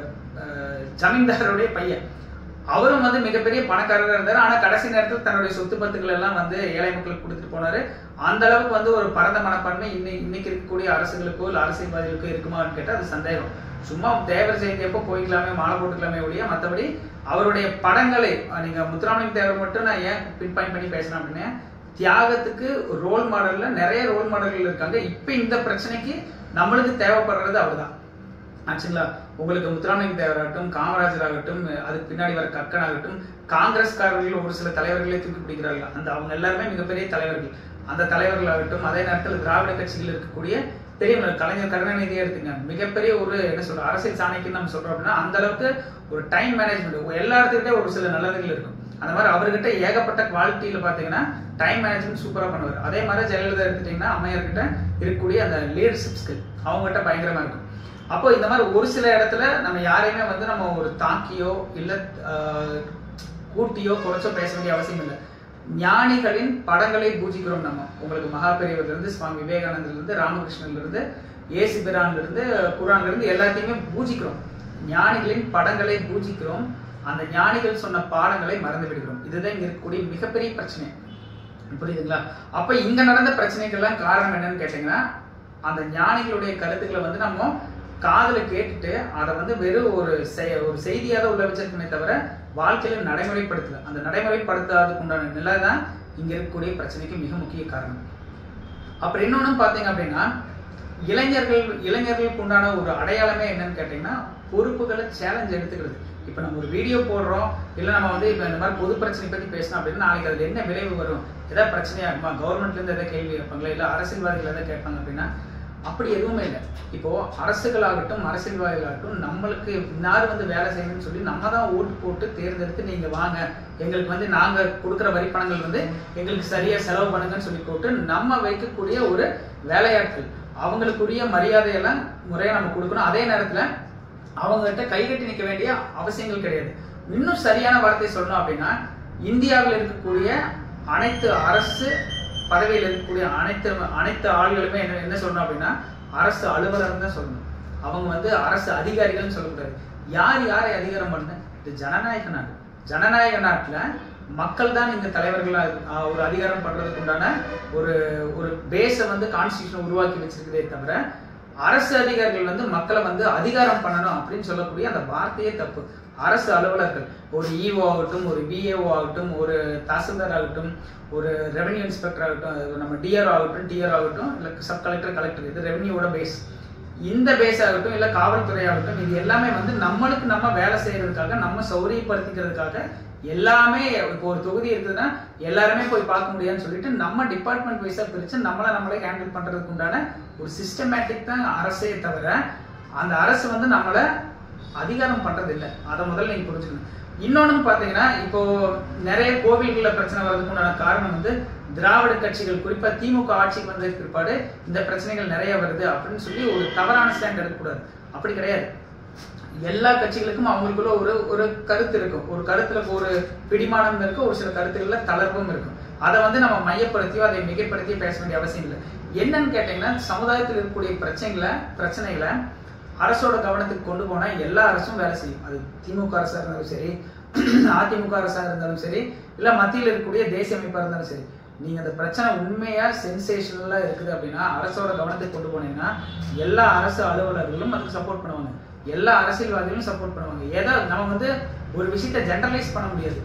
ஜமீன்தாருடைய பையன். அவரும் வந்து மிகப்பெரிய பணக்காரராக இருந்தாரு. ஆனா கடைசி நேரத்தில் தன்னுடைய சொத்து பத்துக்கள் எல்லாம் வந்து ஏழை மக்களுக்கு கொடுத்துட்டு போனாரு. அந்த அளவுக்கு வந்து ஒரு பரந்த மனப்பான்மை இன்னைக்கு இருக்கக்கூடிய அரசுகளுக்கோ இல்ல அரசியல்வாதிகளுக்கோ இருக்குமான்னு கேட்டா அது சந்தேகம். சும்மா தேவர் ஜெயந்தி எப்போ போய்க்கலாமே மாலை போட்டுக்கலாமே ஒழிய மற்றபடி அவருடைய படங்களை நீங்க முத்துராமலிங்க தேவர் மட்டும் நான் ஏன் பின் பாயிண்ட் பண்ணி பேசுறேன் அப்படின்னா, தியாகத்துக்கு ரோல் மாடல்ல நிறைய ரோல் மாடல்கள் இருக்காங்க. இப்ப இந்த பிரச்சனைக்கு நம்மளுக்கு தேவைப்படுறது அவர்தான் ஆச்சுங்களா. உங்களுக்கு முத்துராமலிங்க தேவராகட்டும் காமராஜர் ஆகட்டும் அதுக்கு பின்னாடி வர கக்கன் ஆகட்டும் காங்கிரஸ்காரர்கள் ஒரு சில தலைவர்களை தூக்கி பிடிக்கிறார்கள். அந்த அவங்க எல்லாருமே மிகப்பெரிய தலைவர்கள். அந்த தலைவர்கள் ஆகட்டும் அதே நேரத்தில் திராவிட கட்சிகள் இருக்கக்கூடிய பெரிய கலைஞர் கருணாநிதியை எடுத்துங்க, மிகப்பெரிய ஒரு என்ன சொல்ற அரசியல் சாணக்கியம் நம்ம சொல்றோம் அப்படின்னா அந்த அளவுக்கு ஒரு டைம் மேனேஜ்மெண்ட் எல்லாத்துக்கிட்டே ஒரு சில நல்லதுகள் இருக்கும். அந்த மாதிரி அவர்கிட்ட ஏகப்பட்ட குவாலிட்டியில பாத்தீங்கன்னா டைம் மேனேஜ்மெண்ட் சூப்பரா பண்ணுவார். அதே மாதிரி ஜெயலலிதா எடுத்துட்டீங்கன்னா அம்மையார்கிட்ட இருக்கக்கூடிய அந்த லீடர்ஷிப் ஸ்கில் அவங்ககிட்ட பயங்கரமா இருக்கும். அப்போ இந்த மாதிரி ஒரு சில இடத்துல நம்ம யாரையுமே வந்து நம்ம ஒரு தாக்கியோ இல்ல கூட்டியோ குறைச்சோ பேச வேண்டிய அவசியம் இல்லை. ஞானிகளின் படங்களை பூஜிக்கிறோம் நம்ம. உங்களுக்கு மகாபெரியவர்ல இருந்து சுவாமி விவேகானந்தர்ல இருந்து ராமகிருஷ்ணன்ல இருந்து ஏசு பிரான்ல இருந்து குரான்ல இருந்து எல்லாத்தையுமே பூஜிக்கிறோம். ஞானிகளின் படங்களை பூஜிக்கிறோம். அந்த ஞானிகள் சொன்ன பாடங்களை மறந்து விடுகிறோம். இதுதான் இங்க இருக்கக்கூடிய மிகப்பெரிய பிரச்சனை. புரியுதுங்களா? அப்ப இங்க நடந்த பிரச்சனைகள்லாம் காரணம் என்னன்னு கேட்டீங்கன்னா, அந்த ஞானிகளுடைய கருத்துக்களை வந்து நம்ம காதல கேட்டுட்டு அதை வந்து வெறும் ஒரு செய்தியாக உள்ள வச்சிருக்கமே தவிர வாழ்க்கையில நடைமுறைப்படுத்தல. அந்த நடைமுறைப்படுத்தாததுக்கு உண்டான நிலை தான் இங்க இருக்கக்கூடிய பிரச்சனைக்கு மிக முக்கிய காரணம். அப்புறம் இன்னொன்னு பாத்தீங்க அப்படின்னா, இளைஞர்களுக்கு உண்டான ஒரு அடையாளமே என்னன்னு கேட்டீங்கன்னா பொறுப்புகளை சேலஞ்ச் எடுத்துக்கிறது. இப்ப நம்ம ஒரு வீடியோ போடுறோம் இல்ல நம்ம வந்து இப்ப இந்த மாதிரி பொது பிரச்சனை பத்தி பேசணும் அப்படின்னா நாளைக்கு அதுல என்ன விளைவு வரும், ஏதாவது பிரச்சனையா இருக்குமா, கவர்மெண்ட்ல இருந்து எதாவது கேள்வி கேட்பாங்களா இல்ல அரசியல்வாதிகள் எதாவது கேட்பாங்க அப்படின்னா அப்படி எதுவுமே இல்லை. இப்போ அரசுகளாகட்டும் அரசியல்வாதிகளாகட்டும் நம்மளுக்கு இன்னார் வந்து வேலை செய்யணும்னு சொல்லி நம்ம தான் ஓட்டு போட்டு தேர்ந்தெடுத்து நீங்க வாங்க எங்களுக்கு வந்து நாங்க கொடுக்குற வரி பணங்கள் வந்து எங்களுக்கு சரியா செலவு பண்ணுங்கன்னு சொல்லி போட்டு நம்ம வைக்கக்கூடிய ஒரு வேலையாட்கள் அவங்களுக்குரிய மரியாதையெல்லாம் முறையா நம்ம கொடுக்கணும். அதே நேரத்துல அவங்ககிட்ட கைகட்டி நிற்க வேண்டிய அவசியங்கள் கிடையாது. இன்னும் சரியான வார்த்தை சொல்லணும் அப்படின்னா, இந்தியாவில் இருக்கக்கூடிய அனைத்து அரசு பதவியில் இருக்கக்கூடிய அனைத்து ஆளுகளுமே என்ன சொல்லணும் அப்படின்னா அரசு அலுவலர் தான் சொல்லணும். அவங்க வந்து அரசு அதிகாரிகள் சொல்லக்கூடாது. யாரை அதிகாரம் பண்ண? இது ஜனநாயக நாடு. ஜனநாயக நாட்டுல மக்கள் தான் இங்க தலைவர்களா ஒரு அதிகாரம் பண்றதுக்கு உண்டான ஒரு பேஸ வந்து கான்ஸ்டிடியூஷன் உருவாக்கி வச்சிருக்கிறதே தவிர அரசு அதிகாரிகள் வந்து மக்களை வந்து அதிகாரம் பண்ணணும் அப்படின்னு சொல்லக்கூடிய அந்த வார்த்தையே தப்பு. அரசு அலுவலர்கள், ஒரு இஓ ஆகட்டும், ஒரு பிஏஓ ஆகட்டும், ஒரு தாசில்தார் ஆகட்டும், ஒரு ரெவன்யூ இன்ஸ்பெக்டர் ஆகட்டும், நம்ம டிஆர்ஓ ஆகட்டும், டிஆர் ஆகட்டும், இல்லை சப் கலெக்டர், கலெக்டர், இது ரெவன்யூவோட பேஸ். இந்த பேஸ் ஆகட்டும், இல்லை காவல்துறை ஆகட்டும், இது எல்லாமே வந்து நம்மளுக்கு நம்ம வேலை செய்யறதுக்காக, நம்ம சௌரியப்படுத்திக்கிறதுக்காக எல்லாமே. இப்போ ஒரு தொகுதி இருக்குதுன்னா எல்லாருமே போய் பார்க்க முடியாதுன்னு சொல்லிட்டு நம்ம டிபார்ட்மெண்ட் வைஸா பிரிச்சு நம்மளே ஹேண்டில் பண்றதுக்கு உண்டான ஒரு சிஸ்டமேட்டிக் தான் அரசே தவிர, அந்த அரசு வந்து நம்மள அதிகாரம் பண்றது இல்லை. அதை முதல்ல நீங்க புரிஞ்சுக்கணும். இன்னொன்னு பாத்தீங்கன்னா, இப்போ நிறைய கோவில்கள்ல பிரச்சனை வர்றதுக்கு உண்டான காரணம் வந்து திராவிட கட்சிகள், குறிப்பா திமுக ஆட்சிக்கு வந்ததுக்கு பிற்பாடு இந்த பிரச்சனைகள் நிறைய வருது அப்படின்னு சொல்லி ஒரு தவறான ஸ்டாண்ட் எடுக்கக்கூடாது. அப்படி கிடையாது. எல்லா கட்சிகளுக்கும் அவங்களுக்குள்ள ஒரு கருத்து இருக்கும். ஒரு கருத்துல ஒரு பிடிமானம் இருக்கும், ஒரு சில கருத்துக்கள்ல தளர்வும் இருக்கும். அதை வந்து நம்ம மையப்படுத்தியோ அதை மிகைப்படுத்தியோ பேச வேண்டிய அவசியம் இல்லை. என்னன்னு கேட்டீங்கன்னா, சமுதாயத்தில் இருக்கக்கூடிய பிரச்சனைகளை அரசோட கவனத்துக்கு கொண்டு போனா எல்லா அரசும் வேலை செய்யும். அது திமுக அரசா இருந்தாலும் சரி, அதிமுக அரசா இருந்தாலும் சரி, இல்ல மத்தியில் இருக்கக்கூடிய தேசிய அமைப்பா இருந்தாலும் சரி, நீங்க அந்த பிரச்சனை உண்மையா சென்சேஷனலா இருக்குது அப்படின்னா அரசோட கவனத்துக்கு கொண்டு போனீங்கன்னா எல்லா அரசு அலுவலர்களும் அதுக்கு சப்போர்ட் பண்ணுவாங்க, எல்லா அரசியல்வாதிகளும் சப்போர்ட் பண்ணுவாங்க. ஏதாவது நம்ம வந்து ஒரு விஷயத்த ஜெனரலைஸ் பண்ண முடியாது.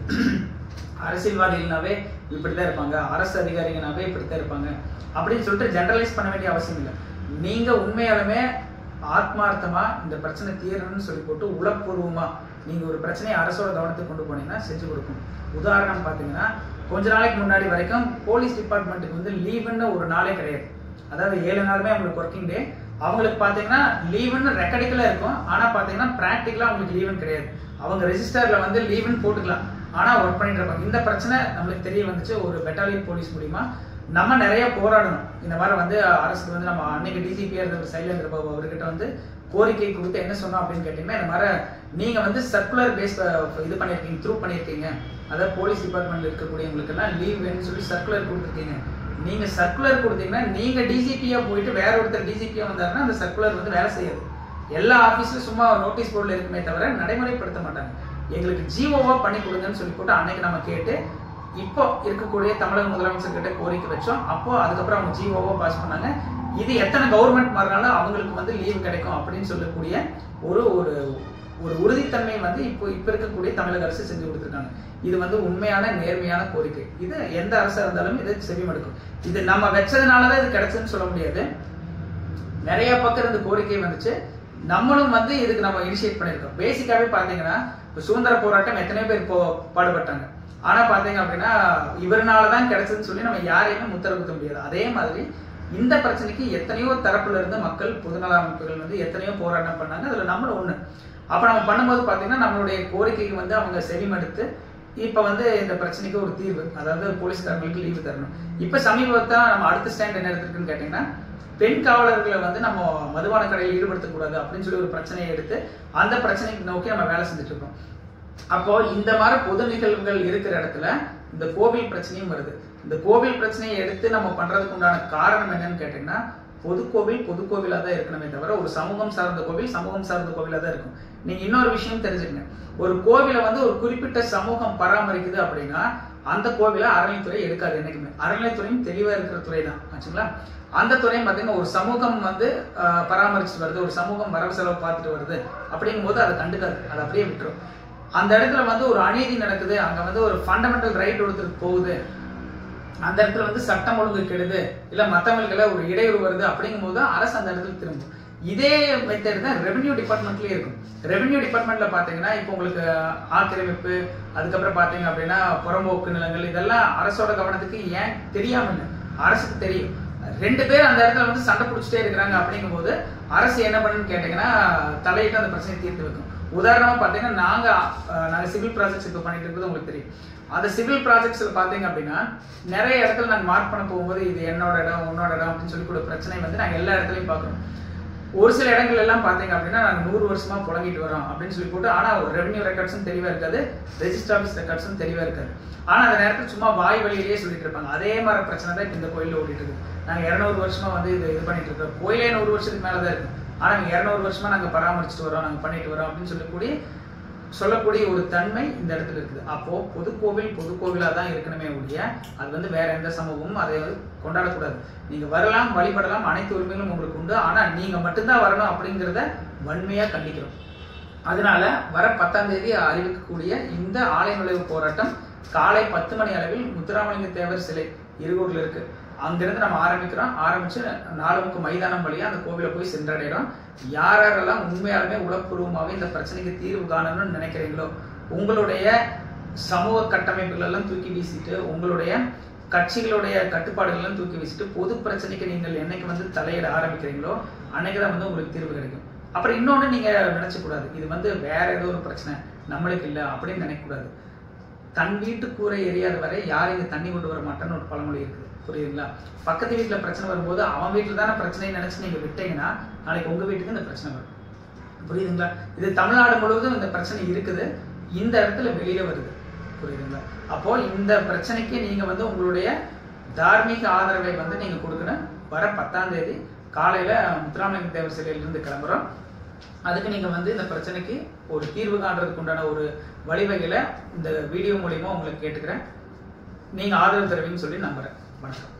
அரசியல்வாதிகள்னாவே இப்படித்தான் இருப்பாங்க, அரசு அதிகாரிகள்னாவே இப்படித்தான் இருப்பாங்க அப்படின்னு சொல்லிட்டு ஜெனரலைஸ் பண்ண வேண்டிய அவசியம் இல்லை. நீங்க உண்மையாலுமே ஆத்மார்த்தமா இந்த பிரச்சனை தீரணும்னு சொல்லி போட்டு உளப்பூர்வமா நீங்க ஒரு பிரச்சனையை அரசோட கவனத்துக்கு கொண்டு போனீங்கன்னா செஞ்சு கொடுக்கும். உதாரணம் பாத்தீங்கன்னா, கொஞ்ச நாளைக்கு முன்னாடி வரைக்கும் போலீஸ் டிபார்ட்மெண்ட்டுக்கு வந்து லீவுன்னு ஒரு நாளே கிடையாது. அதாவது 7 நாளுமே அவங்களுக்கு ஒர்க்கிங் டே. அவங்களுக்கு பாத்தீங்கன்னா லீவுன்னு ரெக்கார்டிக்கலா இருக்கும், ஆனா பாத்தீங்கன்னா பிராக்டிக்கலா அவங்களுக்கு லீவுன்னு கிடையாது. அவங்க ரெஜிஸ்டர்ல வந்து லீவுன்னு போட்டுக்கலாம், ஆனா ஒர்க் பண்ணிட்டு இருப்பாங்க. இந்த பிரச்சனை நம்மளுக்கு தெரிய வந்துச்சு ஒரு பெட்டாலியன் போலீஸ் மூலியமா. நம்ம நிறைய போராடணும். இந்த மாதிரி வந்து அரசுக்கு வந்து நம்ம அன்னைக்கு டிஜிபியா இருந்த சைலேந்திர பாபு அவர்கிட்ட வந்து கோரிக்கை கொடுத்து என்ன சொன்னோம் அப்படின்னு கேட்டீங்கன்னா, இந்த மாதிரி நீங்க வந்து சர்க்குலர் பேஸ் இது பண்ணிருக்கீங்க, த்ரூ பண்ணிருக்கீங்க. அதாவது போலீஸ் டிபார்ட்மெண்ட்ல இருக்கக்கூடியவங்களுக்கு எல்லாம் லீவ் வேணும்னு சொல்லி சர்க்குலர் கொடுத்துருக்கீங்க. நீங்க சர்க்குலர் கொடுத்தீங்கன்னா நீங்க டிஜிபியா போயிட்டு வேற ஒருத்தர் டிஜிபியா வந்தாருன்னா அந்த சர்க்குலர் வந்து வேலை செய்யாது. எல்லா ஆபீஸ்ல சும்மா நோட்டீஸ் போர்டில் இருக்குமே தவிர நடைமுறைப்படுத்த மாட்டாங்க. எங்களுக்கு ஜிஓவா பண்ணி கொடுங்கன்னு சொல்லி போட்டு அன்னைக்கு நம்ம கேட்டு இப்போ இருக்கக்கூடிய தமிழக முதலமைச்சர் கிட்ட கோரிக்கை வச்சோம். அப்போ அதுக்கப்புறம் அவங்க ஜிஓவா பாஸ் பண்ணாங்க. இது எத்தனை கவர்மெண்ட் மாறினாலும் அவங்களுக்கு வந்து லீவ் கிடைக்கும் அப்படின்னு சொல்லக்கூடிய ஒரு ஒரு உறுதித்தன்மை வந்து இப்போ இருக்கக்கூடிய தமிழக அரசு செஞ்சு கொடுத்துருக்காங்க. இது வந்து உண்மையான நேர்மையான கோரிக்கை. இது எந்த அரசா இருந்தாலும் இதை செவிமடுக்கும். இது நம்ம வச்சதுனாலதான் இது கிடைச்சதுன்னு சொல்ல முடியாது. நிறைய பக்கம் இருந்து கோரிக்கை வந்துச்சு, நம்மளும் வந்து இதுக்கு நம்ம இனிஷியேட் பண்ணிருக்கோம். பேசிக்காவே பாத்தீங்கன்னா, சுதந்திர போராட்டம் எத்தனையோ பேர் பாடுபட்டாங்க. ஆனா பாத்தீங்க அப்படின்னா இவருனாலதான் கிடைச்சதுன்னு சொல்லி நம்ம யாரையுமே முத்திர குத்த முடியாது. அதே மாதிரி இந்த பிரச்சனைக்கு எத்தனையோ தரப்புல இருந்து மக்கள், பொதுநல அமைப்புகள் வந்து எத்தனையோ போராட்டம் பண்ணாங்க. அதுல நம்மளும் ஒண்ணு. அப்ப நம்ம பண்ணும்போது பாத்தீங்கன்னா நம்மளுடைய கோரிக்கைக்கு வந்து அவங்க செவிமடுத்து இப்ப வந்து இந்த பிரச்சனைக்கு ஒரு தீர்வு, அதாவது போலீஸ்காரங்களுக்கு லீவு தரணும். இப்ப சமீபத்தா நம்ம அடுத்த ஸ்டாண்ட் என்ன எடுத்துருக்குன்னு கேட்டீங்கன்னா, பெண் காவலர்களை வந்து நம்ம மதுபான கடையில் ஈடுபடுத்தக்கூடாது அப்படின்னு சொல்லி ஒரு பிரச்சனையை எடுத்து அந்த பிரச்சனைக்கு நோக்கி நம்ம வேலை செஞ்சுட்டு இருக்கோம். அப்போ இந்த மாதிரி பொது நிகழ்வுகள் இருக்கிற இடத்துல இந்த கோவில் பிரச்சனையும் வருது. இந்த கோவில் பிரச்சனையை எடுத்து நம்ம பண்றதுக்கு உண்டான காரணம் என்னன்னு கேட்டீங்கன்னா, பொது கோவிலா தான் இருக்கணுமே தவிர ஒரு சமூகம் சார்ந்த கோவிலா தான் இருக்கும். நீங்க இன்னொரு விஷயம் தெரிஞ்சுக்கங்க, ஒரு கோவிலை வந்து ஒரு குறிப்பிட்ட சமூகம் பராமரிக்குது அப்படின்னா அந்த கோவிலை அறநிலைத்துறை எடுக்காது என்னைக்குமே. அறநிலைத்துறையும் தெளிவா இருக்கிற துறை தான் ஆச்சுங்களா. அந்த துறையும் பாத்தீங்கன்னா ஒரு சமூகம் வந்து பராமரிச்சுட்டு வருது, ஒரு சமூகம் வரவு செலவு பார்த்துட்டு வருது அப்படிங்கும் போது அதை கண்டுக்காது, அதை அப்படியே விட்டுரும். அந்த இடத்துல வந்து ஒரு அநீதி நடக்குது, அங்க வந்து ஒரு ஃபண்டமெண்டல் ரைட் ஒருத்தருக்கு போகுது, அந்த இடத்துல வந்து சட்டம் ஒழுங்கு கெடுது, இல்ல மத்தவங்களுக்கு ஒரு இடையூறு வருது அப்படிங்கும் போது அரசு அந்த இடத்துல திரும்பும். இதே மெத்தட் தான் ரெவென்யூ டிபார்ட்மெண்ட்லயே இருக்கும். ரெவென்யூ டிபார்ட்மெண்ட்ல பாத்தீங்கன்னா இப்போ உங்களுக்கு ஆக்கிரமிப்பு, அதுக்கப்புறம் பாத்தீங்க அப்படின்னா புறம்போக்கு நிலங்கள், இதெல்லாம் அரசோட கவனத்துக்கு ஏன் தெரியாம இல்லை, அரசுக்கு தெரியும். 2 பேர் அந்த இடத்துல வந்து சண்டை பிடிச்சிட்டே இருக்கிறாங்க அப்படிங்கும் போது அரசு என்ன பண்ணுன்னு கேட்டீங்கன்னா தலையிட்டு அந்த பிரச்சனையை தீர்த்து வைக்கும். உதாரணமா பாத்தீங்கன்னா நாங்க சிவில் ப்ராஜெக்ட்ஸ் இப்போ பண்ணிட்டு இருக்கிறது உங்களுக்கு தெரியும். அந்த சிவில் ப்ராஜெக்ட்ஸ்ல பாத்தீங்க அப்படின்னா நிறைய இடத்துல நாங்க மார்க் பண்ண போகும்போது இது என்னோட இடம் உன்னோட இடம் அப்படின்னு சொல்லி கூட பிரச்சனை வந்து நாங்க எல்லா இடத்துலயும் பாக்குறோம். ஒரு சில இடங்கள் எல்லாம் பாத்தீங்க அப்படின்னா நாங்க 100 வருஷமா புழங்கிட்டு வரோம் அப்படின்னு சொல்லி போட்டு, ஆனா ஒரு ரெவென்யூ ரெக்கார்ட்ஸும் தெளிவா இருக்காது, ரெஜிஸ்டர் ஆஃபீஸ் ரெக்கார்ட்ஸும் தெளிவா இருக்காது. ஆனா அந்த நேரத்தில் சும்மா வாய் வழியிலேயே சொல்லிட்டு இருப்பாங்க. அதே மாதிரி பிரச்சனை தான் இந்த கோயில ஓடிட்டு இருக்கு. நாங்க 200 வருஷமா வந்து இது பண்ணிட்டு இருக்கோம். கோயிலே 100 வருஷத்துக்கு மேலதான் இருக்கு, ஆனா 200 வருஷமா நாங்க பராமரிச்சுட்டு வரோம், நாங்க பண்ணிட்டு வரோம் அப்படின்னு சொல்லக்கூடிய ஒரு தன்மை இந்த இடத்துல இருக்குது. அப்போ பொது கோவிலா தான் இருக்கணுமே ஒழிய அது வந்து வேற எந்த சமூகமும் அதை கொண்டாடக்கூடாது. நீங்க வரலாம், வழிபடலாம், அனைத்து உரிமைகளும் உங்களுக்கு உண்டு, ஆனா நீங்க மட்டும்தான் வரணும் அப்படிங்கிறத வன்மையா கண்டிக்கிறோம். அதனால வர 10ஆம் தேதி அறிவிக்கக்கூடிய இந்த ஆலய நுழைவு போராட்டம் காலை 10 மணி அளவில் முத்துராமலிங்க தேவர் சிலை இருகூர்ல இருக்கு. அங்கிருந்து நம்ம ஆரம்பிச்சு 4 மைதானம் வழியா அந்த கோவிலை போய் சென்றடைகிறோம். யாரெல்லாம் உண்மையாலுமே உளப்பூர்வமாவே இந்த பிரச்சனைக்கு தீர்வு காணணும்னு நினைக்கிறீங்களோ, உங்களுடைய சமூக கட்டமைப்புகள் எல்லாம் தூக்கி வீசிட்டு, உங்களுடைய கட்சிகளுடைய கட்டுப்பாடுகள் எல்லாம் தூக்கி வீசிட்டு, பொது பிரச்சனைக்கு நீங்கள் என்னைக்கு வந்து தலையிட ஆரம்பிக்கிறீங்களோ அன்னைக்குதான் வந்து உங்களுக்கு தீர்வு கிடைக்கும். அப்புறம் இன்னொன்னு நீங்க நினைச்சக்கூடாது, இது வந்து வேற ஏதோ ஒரு பிரச்சனை நம்மளுக்கு இல்லை அப்படின்னு நினைக்கக்கூடாது. தன் வீட்டு கூரை எரியாத வரை யாரும் இங்க தண்ணி கொண்டு வர மாட்டேன்னு ஒரு பழமொழி இருக்குது, புரியுதுங்களா? பக்கத்து வீட்டுல பிரச்சனை வரும்போது அவன் வீட்டுல தானே பிரச்சனையை நினைச்சு நீங்க விட்டீங்கன்னா நாளைக்கு உங்க வீட்டுக்கு இந்த பிரச்சனை வரும், புரியுதுங்களா? இது தமிழ்நாடு முழுவதும் இந்த பிரச்சனை இருக்குது, இந்த இடத்துல வெளியில வருது, புரியுதுங்களா? அப்போ இந்த பிரச்சனைக்கு நீங்க வந்து உங்களுடைய தார்மீக ஆதரவை வந்து நீங்க கொடுக்கணும். வர 10ஆம் தேதி காலையில முத்துராமலிங்க தேவர் சிலையிலிருந்து கிளம்புறோம். அதுக்கு நீங்க வந்து இந்த பிரச்சனைக்கு ஒரு தீர்வு காண்றதுக்கு உண்டான ஒரு வழிவகைகளை இந்த வீடியோ மூலியமா உங்களுக்கு கேட்டுக்கிறேன். நீங்க ஆதரவு தருவீங்கன்னு சொல்லி நம்புறேன். வணக்கம்.